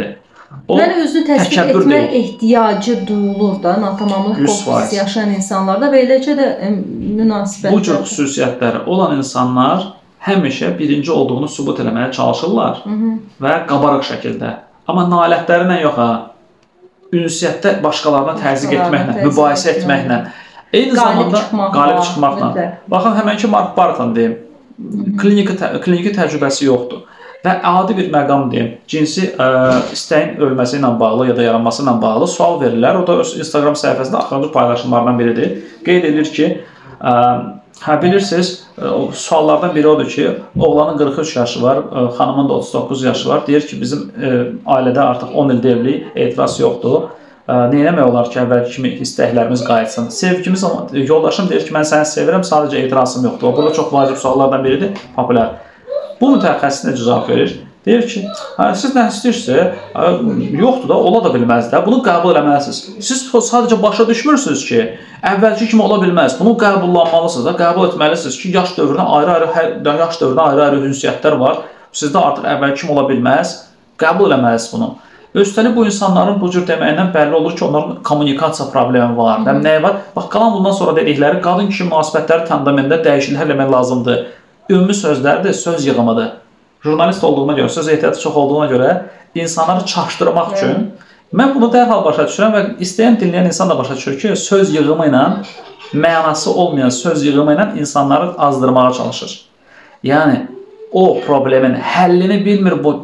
Yəni özünü təsdiq etmək ehtiyacı duyulur da, natamamlıq kompleksi yaşayan insanlarda və eləcə də münasibətlər. Bu cür xüsusiyyətləri olan insanlar həmişə birinci olduğunu sübut eləməyə çalışırlar Hı -hı. və qabarıq şəkildə. Amma nailətlərlə yox ha, ünsiyyətdə başqalarına təzyiq etməklə, mübahisə etməklə, eyni zamanda qalib çıxmaqla. Baxın, həmənki Mark Barton deyim, kliniki, kliniki təcrübəsi yoxdur. Və adi bir məqam deyim, cinsi ə, istəyin ölməsi ilə bağlı ya da yaranması ilə bağlı sual verirlər. O da öz Instagram səhifəsində axırıncı paylaşımlardan biridir. Qeyd edir ki, ə, hə, bilirsiniz, ə, suallardan biri odur ki, oğlanın qırx üç yaşı var, ə, xanımın da otuz doqquz yaşı var. Deyir ki, bizim ə, ailədə artıq on ildə evlilik, etiraz yoxdur. Neynəmək olar ki, əvvəlki kimi istəklərimiz qayıtsın? Sevgimiz, yoldaşım deyir ki, mən səni sevirəm, sadəcə etirazım yoxdur. O, burada çox vacib suallardan biridir, populyar. Bu mütəxəssis necə cavab verir? Deyir ki, siz nə istəyirsə, yoxdur da, ola da bilməz də, bunu qəbul eləməlisiniz. Siz sadəcə başa düşmürsünüz ki, əvvəlki kimi ola bilməz. Bunu qəbullanmalısınız da, qəbul etməlisiniz ki, yaş dövrünə ayrı-ayrı yaş dövrünə ayrı-ayrı ünsiyyətlər var. Sizdə artıq əvvəlki kimi ola bilməz. Qəbul eləməlisiniz bunu. Üstəlik bu insanların bu cür deməyindən bəlli olur ki, onların kommunikasiya problemi var. Həm nəyi var? Bax, qalan bundan sonra dedikləri qadın-kişi münasibətləri tandamentdə dəyişikliklər eləmək lazımdır. Ümumi sözlərdir, söz yığımıdır. Jurnalist olduğuna görə, söz ehtiyatı çox olduğuna görə insanları çaşdırmaq üçün mən bunu dərhal başa düşürəm və istəyən, dinləyən insan da başa düşür ki, söz yığımı ilə, mənası olmayan söz yığımı ilə insanları azdırmağa çalışır. Yəni, o problemin həllini bilmir bu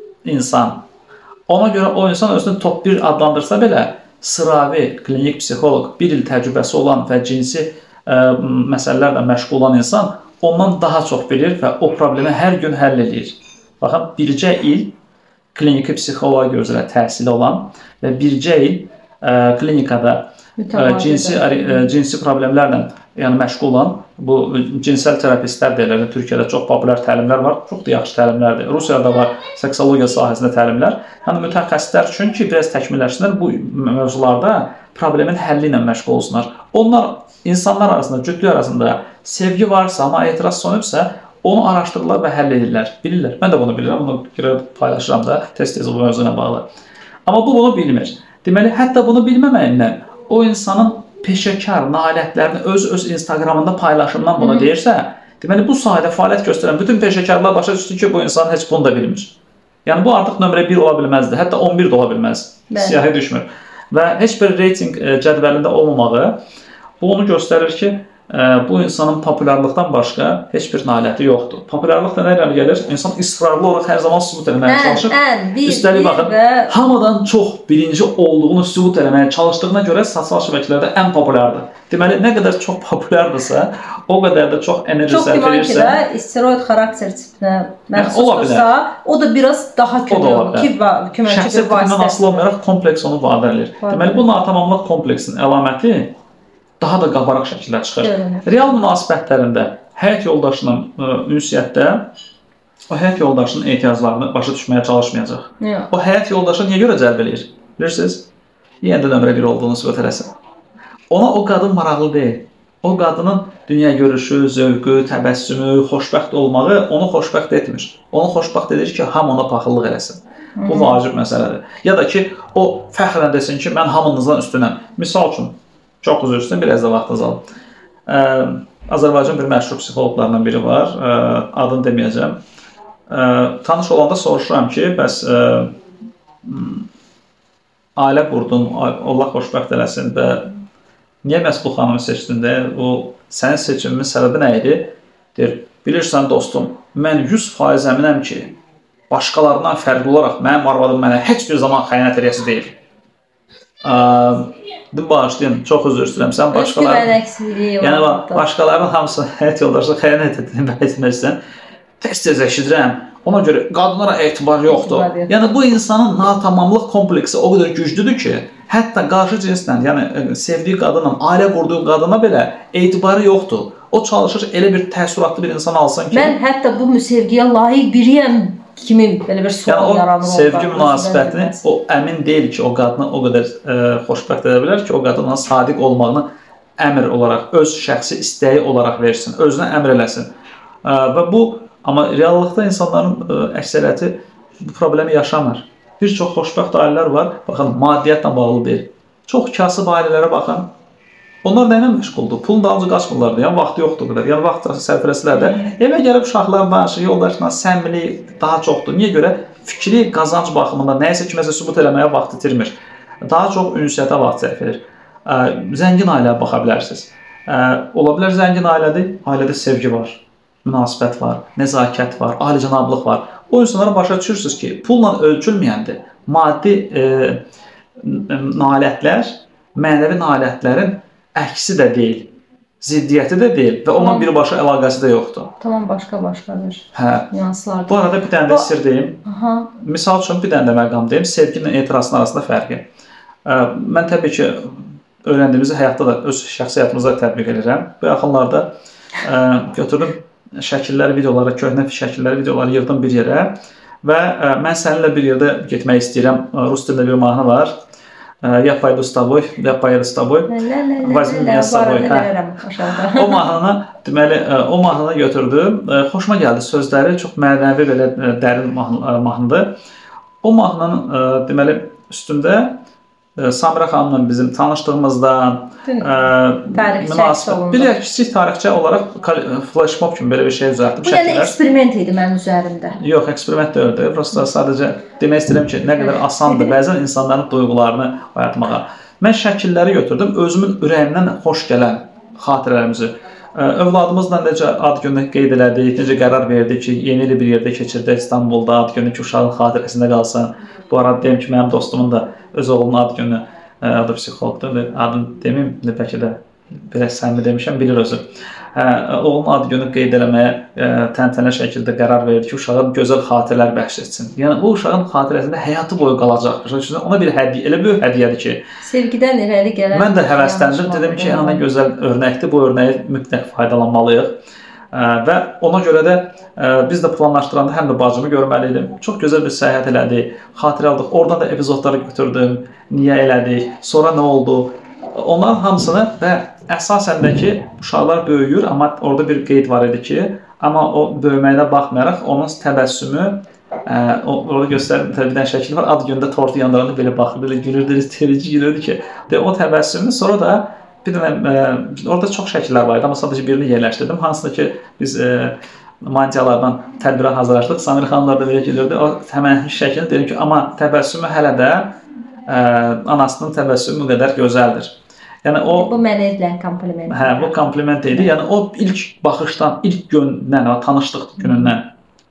insan. Ona görə o insan özünü top bir adlandırsa belə, sıravi, klinik psixoloq, bir il təcrübəsi olan və cinsi ə, məsələlərlə məşğul olan insan ondan daha çox bilir və o problemi hər gün həll edir. Baxın, bircə il kliniki psixologiya üzrə təhsili olan və bircə il ə, klinikada ə, cinsi, ə, cinsi problemlərlə yəni məşğul olan bu cinsəl terapistlər deyirlər. Türkiyədə çox populyar təlimlər var, çox da yaxşı təlimlərdir. Rusiyada var seksologiya sahəsində təlimlər. Yəni mütəxəssislər üçün ki, biraz təkmilləşsinlər bu mövzularda problemin həlli ilə məşğul olsunlar. Onlar insanlar arasında, cütlük arasında sevgi varsa, amma etiraz sönübsə, onu araşdırırlar və həll edirlər, bilirlər. Mən də bunu bilirəm, bunu paylaşıram da tez-tez bu mövzu ilə bağlı. Amma bu bunu bilmir. Deməli, hətta bunu bilməməyindən o insanın peşəkar nailətlərini öz-öz Instagramında paylaşımdan bunu deyirsə, deməli, bu sahədə fəaliyyət göstərən bütün peşəkarlar başa düşdü ki, bu insan heç bunu da bilmir. Yəni, bu artıq nömrə bir ola bilməzdir, hətta on bir də ola bilməz, siyahı düşmür. Və heç bir reyting cədvəlində olmamağı, bu onu göstərir ki, bu insanın populyarlıqdan başqa heç bir nailiyyəti yoxdur. Populyarlıq da nə ilə gəlir? İnsan israrlı olaraq hər zaman sübut eləməyə çalışır. Üstəlik baxın, hamıdan çox birinci olduğunu sübut eləməyə çalışdığına görə sosial şəbəkələrdə ən populyardır. Deməli, nə qədər çox populyardırsa, o qədər də çox enerji sərf edirsə... Çox güman ki də, steroid xarakter tipinə məxsusdursa, o da biraz daha köməkçi bir vasitə. Şəxsiyyət tipindən asılı olmayaraq kompleks onu vadə edir. Deməli, bu natamamlıq kompleksinin əlaməti daha da qabarıq şəkildə çıxır. Real münasibətlərində həyat yoldaşının ünsiyyətdə o həyat yoldaşının ehtiyaclarını başa düşməyə çalışmayacaq. O həyat yoldaşı niyə görə cəlb edir? Bilirsiniz? Yenə də nömrə bir olduğunu sübut eləsin. Ona o qadın maraqlı deyil. O qadının dünya görüşü, zövqü, təbəssümü, xoşbəxt olmağı onu xoşbəxt etmir. Onu xoşbəxt edir ki, hamı ona paxıllıq eləsin. Bu vacib məsələdir. Ya da ki, o fəxrən desin ki, mən hamınızdan üstünəm. Misal üçün, çox üzr istəyirəm, biraz da vaxtınız alın. Azərbaycan bir məşhur psixoloqlarından biri var, adını deməyəcəm. Tanış olanda soruşuram ki, bəs ailə qurdun, Allah xoşbəxt eləsin və niyə məhz bu xanımı seçdin də, o sənin seçimimin səbəbi nə idi? Deyir, bilirsən dostum, mən yüz faiz əminəm ki, başqalarından fərqli olaraq mənim arvadım mənə heç bir zaman xəyanət eləyəsi deyil. Bağışlayın, çox üzr istəyirəm. Sən başqalarının, yəni başqalarının hamısı həyat yoldaşı xəyanət etməlisən. Tez-tez eşidirəm. Ona görə qadınlara etibar yoxdur. Yəni bu insanın natamamlıq kompleksi o qədər güclüdür ki, hətta qarşı cinslə, yəni sevdiyi qadınla, ailə qurduğu qadına belə etibarı yoxdur. O çalışır elə bir təəssüratlı bir insan alsın ki, mən hətta bu sevgiyə layiq biriyəm kimi belə bir sual yaranır. Yəni o sevgi münasibətini o əmin deyil ki, o qadını o qədər ə, xoşbəxt edə bilər ki, o qadınla sadiq olmağını əmr olaraq, öz şəxsi istəyi olaraq versin, özünə əmr eləsin. Ə, və bu, amma reallıqda insanların ə, əksəriyyəti bu problemi yaşamır. Bir çox xoşbəxt ailələr var. Baxın, maddiyyatla bağlı deyil. Çox kasıb ailələrə baxın. Onlar nə ilə məşğuldur? Pulun dalınca qaçmırlar da, yəni vaxtı yoxdur qədər. Yəni vaxt sərf eləsələr də evə gəlib uşaqlar danışır, yoldaşla səmimilik daha çoxdur. Niyə görə? Fikri qazanc baxımında nəyisə kiməsə sübut eləməyə vaxt itirmir. Daha çox ünsiyyətə vaxt sərf edir. Zəngin ailəyə baxa bilərsiniz. Ola bilər zəngin ailədir, ailədə sevgi var, münasibət var, nəzakət var, alicənablıq var. O insanlara başa düşürsünüz ki, pulla ölçülməyəndir. Maddi e, nailiyyətlər, mənəvi nailiyyətlərin əksi də deyil, ziddiyyəti də deyil və onunla birbaşa əlaqəsi də yoxdur. Tamam, başqa-başqadır. Hə. Nüanslardır. Bu arada bir dənə də sir deyim. Aha. Misal üçün bir dənə də məqam deyim. Sevgi ilə etirazın arasında fərqi. Mən təbii ki, öyrəndiyimizi həyatda da, öz şəxsi həyatımızda tətbiq edirəm. Bu yaxınlarda götürdüm şəkilləri, videoları, köhnə şəkilləri, videoları yığdım bir yerə və mən səninlə bir yerdə getmək istəyirəm. Rus dilində bir mahnı var. Я пойду с тобой, я поеду с тобой, возьми меня с собой. O mahnını, deməli, o mahnını götürdüm. Xoşuma gəldi sözləri, çox mənəvi, belə dərin mahnıdır. O mahnının, deməli, üstündə Samira xanımla bizim tanışdığımızdan münasibət. Bir kiçik tarixçə olaraq flash mob kimi belə bir şey düzəltdim. Bu yəni eksperiment idi mənim üzərimdə. Yox, eksperiment deyildi. Prosta sadəcə demək istəyirəm ki, nə qədər asandır bəzən insanların duyğularını oyatmağa. Mən şəkilləri götürdüm, özümün ürəyimdən xoş gələn xatirələrimizi. Övladımızla necə ad gününü qeyd elədik, necə qərar verdik ki, yeni ili bir yerdə keçirdik İstanbulda, ad günü ki, uşağın xatirəsində qalsın. Bu arada deyim ki, mənim dostumun da öz oğlunun ad günü, adı psixologdur, adını deməyim, bəlkə də biraz səmimi demişəm, bilir özü. Oğlunun ad günü qeyd eləməyə təntənə şəkildə qərar verdi ki, uşağın gözəl xatirələr bəxş etsin. Yəni, o uşağın xatirəsində həyatı boyu qalacaq. Ona bir hədiyyə, elə böyük hədiyyədir ki, sevgidən irəli gələn. Mən də həvəsləndim, dedim ki, nə gözəl örnəkdir, bu örnəyi mütləq faydalanmalıyıq. Və ona görə də biz də planlaşdıranda həm də bacımı görməliydim. Çox gözəl bir səyahət elədik, xatirə aldıq. Oradan da epizodları götürdüm, niyə elədik, sonra nə oldu. Onların hamısını və əsasən də ki, uşaqlar böyüyür, amma orada bir qeyd var idi ki, amma o böyüməyinə baxmayaraq onun təbəssümü, orada göstərilən bir dənə şəkil var, ad gündə tortu yandıranda belə baxır, belə gülürdü, terici gülürdü ki, o təbəssümü sonra da bir dənə, orada çox şəkillər var idi, amma sadəcə birini yerləşdirdim. Hansında ki, biz mantiyalardan tədbirə hazırlaşdıq. Samir xanımlar da belə gelirdi. O həmən şəkildə dedim ki, amma təbəssümü hələ də anasının təbəssümü qədər gözəldir. Yəni o bu mənə edilən kompliment. Hə, bu kompliment idi. Yəni o ilk baxışdan, ilk gündən, tanışlıq günündən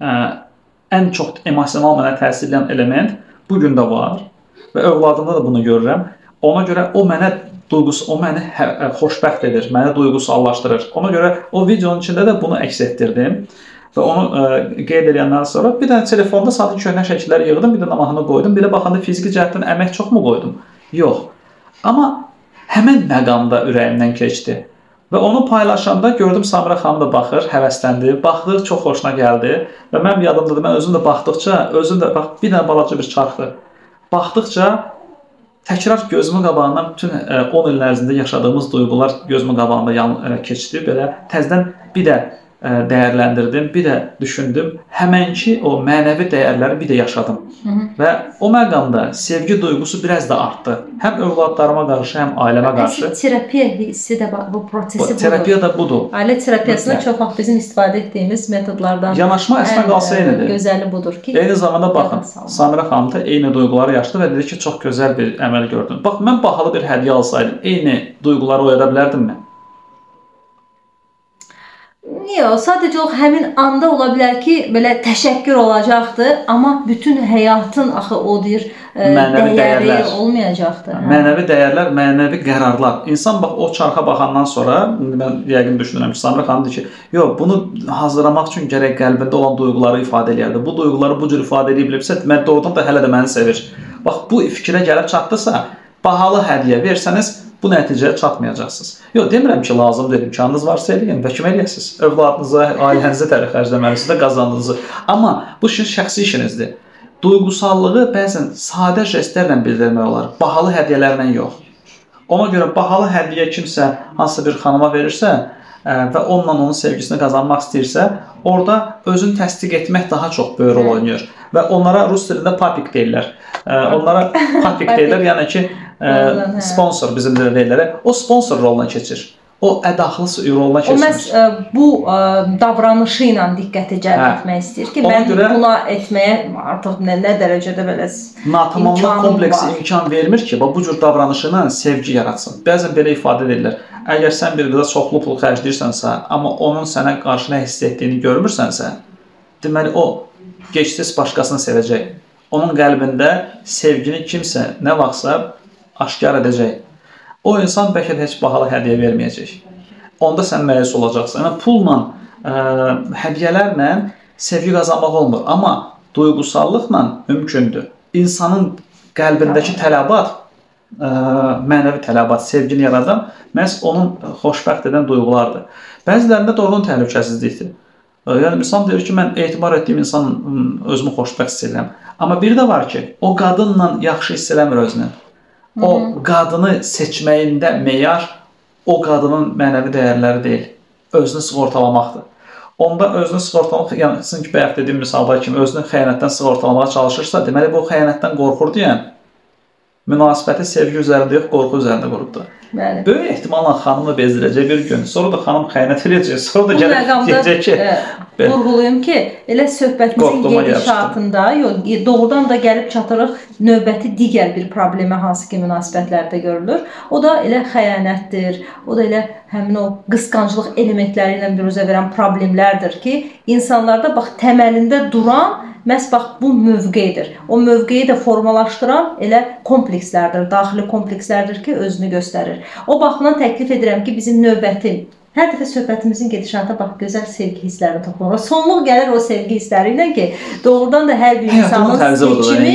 ən çox emosional mənə təsir edən element bu gün də var və övladımda da bunu görürəm. Ona görə o mənə duyğusu, o məni xoşbəxt edir, məni duyğusallaşdırır. Ona görə o videonun içində də bunu əks etdirdim və onu qeyd edəndən sonra bir dənə telefonda sadəcə köhnə şəkilləri yığdım, bir dənə mahnı qoydum. Belə baxanda fiziki cəhətdən əmək çoxmu qoydum? Yox. Amma həmin məqamda ürəyimdən keçdi. Və onu paylaşanda gördüm Samira xanım da baxır, həvəsləndi, baxdı, çox xoşuna gəldi və mən bir yadımdadır, mən özüm də baxdıqca, özüm də bax, bir dənə balaca bir çarxdır. Baxdıqca təkrar gözümün qabağından bütün on il ərzində yaşadığımız duyğular gözümün qabağında keçdi. Belə təzədən bir də dəyərləndirdim, bir də düşündüm. Həmənki o mənəvi dəyərləri bir də yaşadım. Hı -hı. Və o məqamda sevgi duyğusu biraz da artdı. Həm övladlarıma qarşı, həm ailəmə qarşı. Əsl terapiya hissi də bu prosesi budur. Terapiya da budur. Ailə terapiyasında çox vaxt bizim istifadə etdiyimiz metodlardan yanaşma əslində qalsa eynidir. Gözəli budur ki, eyni zamanda baxın, Samira xanım da eyni duyğuları yaşadı və dedi ki, çox gözəl bir əməl gördüm. Bax, mən bahalı bir hədiyyə alsaydım, eyni duyğuları oyada bilərdimmi? Yox, sadəcə o həmin anda ola bilər ki, belə təşəkkür olacaqdır, amma bütün həyatın axı o deyir, mənəvi dəyərlər olmayacaqdır. Mənəvi dəyərlər, mənəvi qərarlar. İnsan bax o çarxa baxandan sonra mən yəqin düşünürəm ki, Samira xanım deyir ki, yox, bunu hazırlamaq üçün gərək qəlbində olan duyğuları ifadə eləyərdi. Bu duyğuları bu cür ifadə edə bilibsə, demək doğrudan da hələ də məni sevir. Bax bu fikrə gəlib çatdısa, bahalı hədiyyə versəniz, bu nəticəyə çatmayacaqsınız. Yox, demirəm ki, lazımdır, imkanınız varsa eləyin və kim eləyəsiniz? Övladınıza, ailənizə tərəf xərcləməlisiniz də qazandığınızı. Amma bu sizin şəxsi işinizdir. Duyğusallığı bəzən sadə jestlərlə bildirmək olar, bahalı hədiyyələrlə yox. Ona görə bahalı hədiyyə kimsə hansısa bir xanıma verirsə və onunla onun sevgisini qazanmaq istəyirsə, orada özünü təsdiq etmək daha çox böyük rol oynayır və onlara rus dilində papik deyirlər. Onlara papik deyirlər, yəni ki, sponsor bizim dildə deyirlər. O sponsor roluna keçir. O ədaxlı roluna keçir. O məhz bu davranışı ilə diqqəti cəlb etmək istəyir ki, mən buna etməyə artıq nə dərəcədə belə natamamlıq kompleksi imkan vermir ki, bu cür davranışı ilə sevgi yaratsın. Bəzən belə ifadə edirlər. Əgər sən bir qıza çoxlu pul xərcləyirsənsə, amma onun sənə qarşı nə hiss etdiyini görmürsənsə, deməli o gec-tez başqasını sevəcək. Onun qəlbində sevgini kimsə nə vaxtsa aşkar edəcək. O insan bəlkə də heç bahalı hədiyyə verməyəcək. Onda sən məyus olacaqsan. Yəni, pulla, ə, hədiyyələrlə sevgi qazanmaq olmur. Amma duyğusallıqla mümkündür. İnsanın qəlbindəki tələbat, ə, mənəvi tələbat, sevgini yaradan məhz onun xoşbəxt edən duyğulardır. Bəzilərində doğrudan təhlükəsizlikdir. Yəni, insan deyir ki, mən etibar etdiyim insan özümü xoşbəxt hiss edirəm. Amma bir də var ki, o qadınla yaxşı hiss eləmir özünü. O qadını seçməyində meyar o qadının mənəvi dəyərləri deyil, özünü sığortalamaqdır. Onda özünü sığortalamaq, yəni sizin ki, bayaq dediyim misalda kimi özünü xəyanətdən sığortalamağa çalışırsa, deməli bu xəyanətdən qorxur deyən münasibəti sevgi üzərində yox, qorxu üzərində qurubdur. Bəli. Böyük ehtimalla xanımı bezdirəcək bir gün, sonra da xanım xəyanət edəcək, sonra da gəlib deyəcək ki... Vurğulayım ki, elə söhbətimizin gedişatında, yox, doğrudan da gəlib çatırıq növbəti digər bir problemə, hansı ki, münasibətlərdə görülür. O da elə xəyanətdir, o da elə həmin o qısqanclıq elementləri ilə biruzə verən problemlərdir ki, insanlarda bax, təməlində duran məhz bax, bu mövqedir. O mövqeyi də formalaşdıran elə komplekslərdir, daxili komplekslərdir ki, özünü göstərir. O baxımdan təklif edirəm ki, bizim növbəti, hər dəfə söhbətimizin gedişatına bax, gözəl sevgi hisslərini toplanır. Sonluq gəlir o sevgi hissləri ilə ki, doğrudan da hər bir insanın seçimi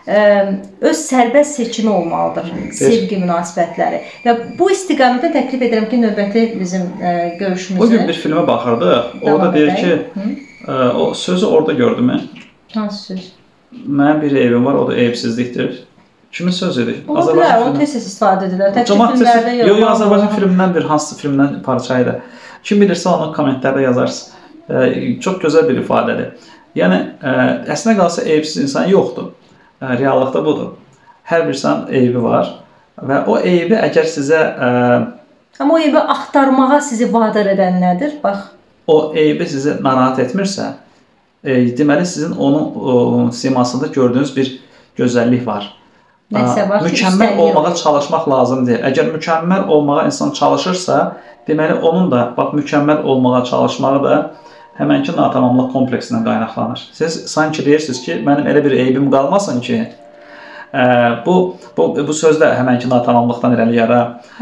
öz sərbəst seçimi olmalıdır, sevgi münasibətləri. Və bu istiqamətdə təklif edirəm ki, növbəti bizim görüşümüzü... Bugün bir filmə baxırdıq, orada deyir ki, o sözü orada gördüm mən. Hansı söz? Mənim bir evim var, o da evsizlikdir. Kimin sözüdür? Ola bilər, onu tez-tez istifadə edirlər. Təkcə filmlərdə yox. Yox, Azərbaycan filmindən bir hansısa filmdən parçaydı. Kim bilirsə onu kommentlərdə yazarsınız. Çox gözəl bir ifadədir. Yəni, əslində qalsa evsiz insan yoxdur. Reallıqda budur. Hər bir insan eybi var və o eybi əgər sizə... Amma o eybi axtarmağa sizi vadar edən nədir? Bax. O eybi sizi narahat etmirsə, deməli sizin onun simasında gördüyünüz bir gözəllik var. Nəsə var ki, mükəmməl olmağa çalışmaq lazım deyil. Əgər mükəmməl olmağa insan çalışırsa, deməli onun da bax, mükəmməl olmağa çalışmağı da həmənki natamamlıq kompleksindən qaynaqlanır. Siz sanki deyirsiniz ki, mənim elə bir eybim qalmasın ki, bu, bu, bu sözdə həmənki natamamlıqdan irəli yara.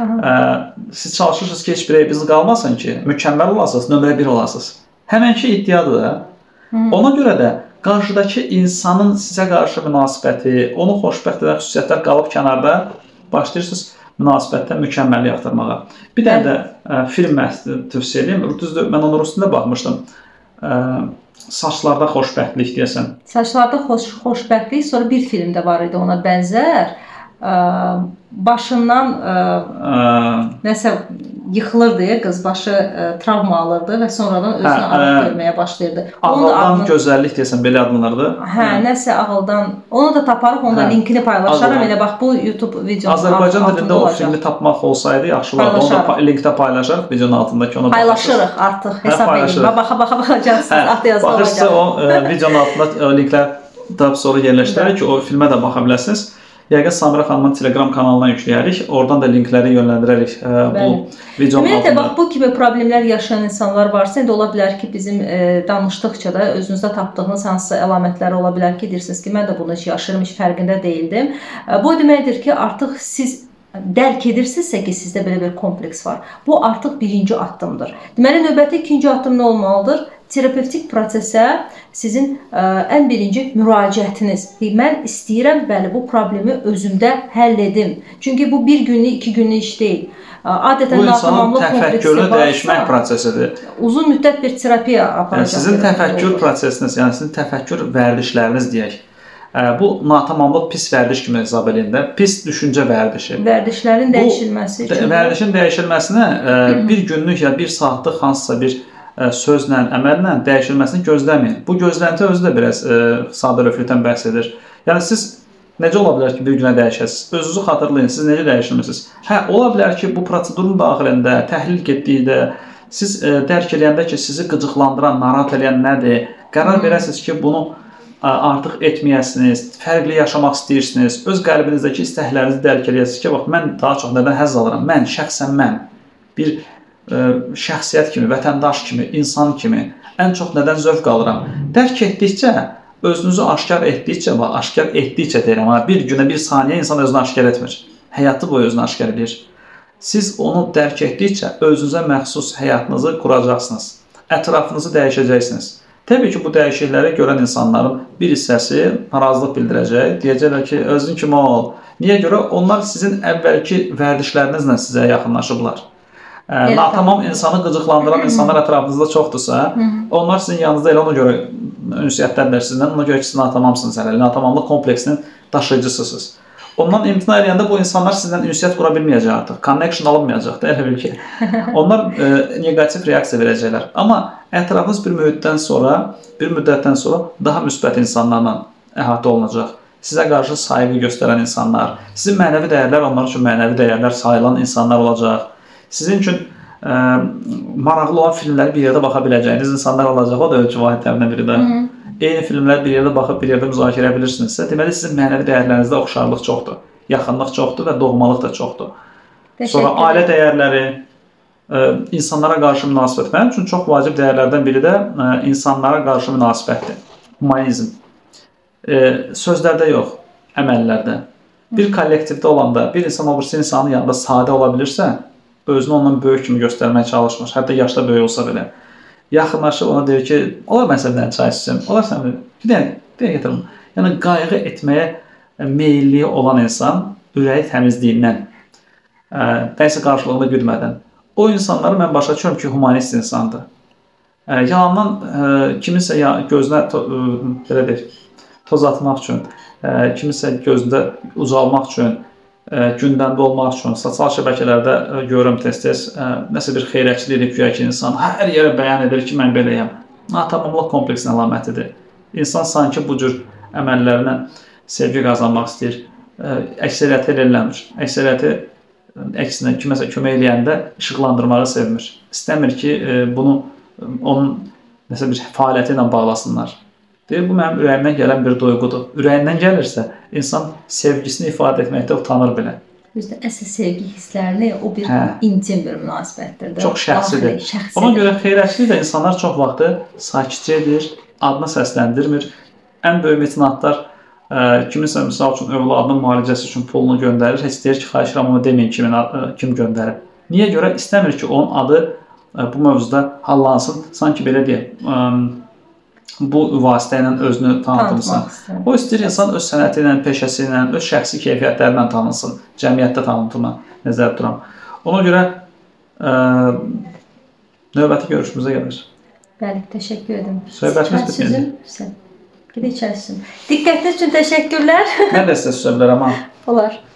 Siz çalışırsınız ki, heç bir eybiniz qalmasın ki, mükəmməl olasınız, nömrə bir olasınız. Həmənki iddiadır da. Ona görə də qarşıdakı insanın sizə qarşı münasibəti, onu xoşbəxt edən xüsusiyyətlər qalıb kənarda başlayırsınız münasibətdə mükəmməllik axtarmağa. Bir dənə də film tövsiyə edeyim. Düzdür, mən onun rus dilində baxmışdım. Saçlarda xoşbəxtlik deyəsən. Saçlarda xoş, xoşbəxtlik, sonra bir filmdə var idi ona bənzər. Başından nəsə yıxılırdı ya, qız başı travma alırdı və sonradan özünü arıq görməyə başlayırdı. Ağıldan gözəllik deyəsən, belə adlanırdı. Hə, nəsə ağıldan. Onu da taparıq, onu da linkini paylaşaram. Elə bax, bu YouTube videonun Azərbaycan dilində o filmi tapmaq olsaydı yaxşı olardı. Onu da linkdə paylaşarıq, videonun altındakı ona baxarsınız. Paylaşırıq artıq, hesab edin. Baxa-baxa baxacaqsınız, axı yazılı olacaq. Baxırsınız, o videonun altında linklər daha sonra yerləşdirək ki, o filmə də baxa biləsiniz. Yəqin Samira xanımın Telegram kanalına yükləyərik. Oradan da linkləri yönləndirərik bu videonun altında. Ümumiyyətlə, bax, bu kimi problemlər yaşayan insanlar varsa, indi ola bilər ki, bizim e, danışdıqca da özünüzdə tapdığınız hansısa əlamətləri ola bilər ki, deyirsiniz ki, mən də bunu yaşayırım, heç fərqində deyildim. E, bu deməkdir ki, artıq siz dərk edirsinizsə ki, sizdə belə bir kompleks var. Bu artıq birinci addımdır. Deməli, növbəti ikinci addım nə olmalıdır? Terapevtik prosesə sizin ə, ən birinci müraciətiniz. Mən istəyirəm, bəli, bu problemi özümdə həll edim. Çünki bu bir günlük, iki günlük iş deyil. Adətən bu insanın təfəkkürünü dəyişmək prosesidir. Uzun müddət bir terapiya aparacaq. Yəni, sizin təfəkkür prosesiniz, yəni sizin təfəkkür vərdişləriniz deyək. Bu natamamlıq pis vərdiş kimi hesab edin də, pis düşüncə vərdişi. Vərdişlərin dəyişilməsi üçün. Vərdişin dəyişilməsinə bir günlük ya bir saatlıq hansısa bir sözlə, əməllə dəyişilməsini gözləməyin. Bu gözlənti özü də biraz sadəlövhlükdən bəhs edir. Yəni siz necə ola bilər ki, bir günə dəyişəsiniz? Özünüzü xatırlayın, siz necə dəyişilmisiniz? Hə, ola bilər ki, bu prosedurun daxilində, təhlil getdikdə, siz dərk eləyəndə ki, sizi qıcıqlandıran, narahat eləyən nədir? Qərar verəsiniz ki, bunu artıq etməyəsiniz, fərqli yaşamaq istəyirsiniz, öz qəlbinizdəki istəklərinizi dərk eləyəsiniz ki, bax, mən daha çox nədən həzz alıram? Mən, şəxsən mən, bir şəxsiyyət kimi, vətəndaş kimi, insan kimi ən çox nədən zövq alıram? Dərk etdikcə, özünüzü aşkar etdikcə, aşkar etdikcə deyirəm, bir günə, bir saniyə insan özünü aşkar etmir. Həyatı boyu özünü aşkar edir. Siz onu dərk etdikcə özünüzə məxsus həyatınızı quracaqsınız. Ətrafınızı dəyişəcəksiniz. Təbii ki, bu dəyişiklikləri görən insanların bir hissəsi narazılıq bildirəcək. Deyəcəklər ki, özün kimi ol. Niyə görə? Onlar sizin əvvəlki vərdişlərinizlə sizə yaxınlaşıblar. Natamam insanı qıcıqlandıran insanlar ətrafınızda çoxdursa, onlar sizin yanınızda elə ona görə ünsiyyətlərdir sizdən, ona görə ki, siz natamamsınız hələ, natamamlıq kompleksinin daşıyıcısısınız. Ondan imtina edəndə bu insanlar sizdən ünsiyyət qura bilməyəcək artıq, connection alınmayacaqdır, elə bil ki. Onlar e, negativ reaksiya verəcəklər. Amma ətrafınız bir müddətdən sonra, bir müddətdən sonra daha müsbət insanlarla əhatə olunacaq. Sizə qarşı sayğı göstərən insanlar, sizin mənəvi dəyərlər, onlar üçün mənəvi dəyərlər sayılan insanlar olacaq. Sizin üçün ə, maraqlı olan filmləri bir yerdə baxa biləcəyiniz insanlar olacaq. O da ölçü vahidlərindən biri də. Eyni filmləri bir yerdə baxıb bir yerdə müzakirə edə bilirsinizsə, deməli sizin mənəvi dəyərlərinizdə oxşarlıq çoxdur, yaxınlıq çoxdur və doğmalıq da çoxdur. Sonra ailə dəyərləri, ə, insanlara qarşı münasibət. Mənim üçün çox vacib dəyərlərdən biri də ə, insanlara qarşı münasibətdir. Humanizm. Ə, sözlərdə yox, əməllərdə. Bir kollektivdə olanda, bir insan o birisi insanın yanında sadə ola bilirsə, özünü ondan böyük kimi göstərməyə çalışmır. Hətta yaşda böyük olsa belə. Yaxınlaşıb ona deyir ki, olar mən səndən çay içsin, olar sən bir deyək, deyək getirin. Yəni, qayğı etməyə meyilliyi olan insan ürəyi təmizliyindən, nəyisə qarşılığında güdmədən. O insanları mən başa düşürüm ki, humanist insandır. Yalandan kiminsə gözünə belə deyək, toz atmaq üçün, kiminsə gözündə ucalmaq üçün, gündəmdə olmaq üçün, sosial şəbəkələrdə görürüm tez-tez, nəsə bir xeyrətçilik güya ki, insan hər yerə bəyan edir ki, mən beləyəm. Natamamlıq kompleksinin əlamətidir. İnsan sanki bu cür əməllərinə sevgi qazanmaq istəyir. Əksəriyyəti elə eləmir. Əksəriyyəti əksinə kiməsə kömək eləyəndə işıqlandırmağı sevmir. İstəmir ki, bunu onun nəsə bir fəaliyyəti ilə bağlasınlar. Deyir, bu mənim ürəyimdən gələn bir duyğudur. Ürəyindən gəlirsə, insan sevgisini ifadə etməkdə utanır belə. Düzdür, əsl sevgi hisslərini o bir hə. intim bir münasibətdir. Çox şəxsidir. şəxsidir. Ona görə xeyrətçilik də insanlar çox vaxtı sakitcə edir, adını səsləndirmir. Ən böyük metinatlar kiminsə misal üçün övladının müalicəsi üçün pulunu göndərir. Heç deyir ki, xahiş edirəm onu deməyin kimin, kim göndərib. Niyə görə? İstəmir ki, onun adı bu mövzuda hallansın. Sanki belə deyək, bu vasitə ilə özünü tanıtılsın. O istəyir insan öz sənəti ilə, peşəsi ilə, öz şəxsi keyfiyyətləri ilə tanınsın, cəmiyyətdə tanıtılma nəzərdə tuturam. Ona görə ə, növbəti görüşümüzə gəlir. Bəli, təşəkkür edirəm. Söhbətimiz bitməyəcək. Gedək içərisin. Diqqətiniz üçün təşəkkürlər. Mən də sizə söz bilərəm. Olar.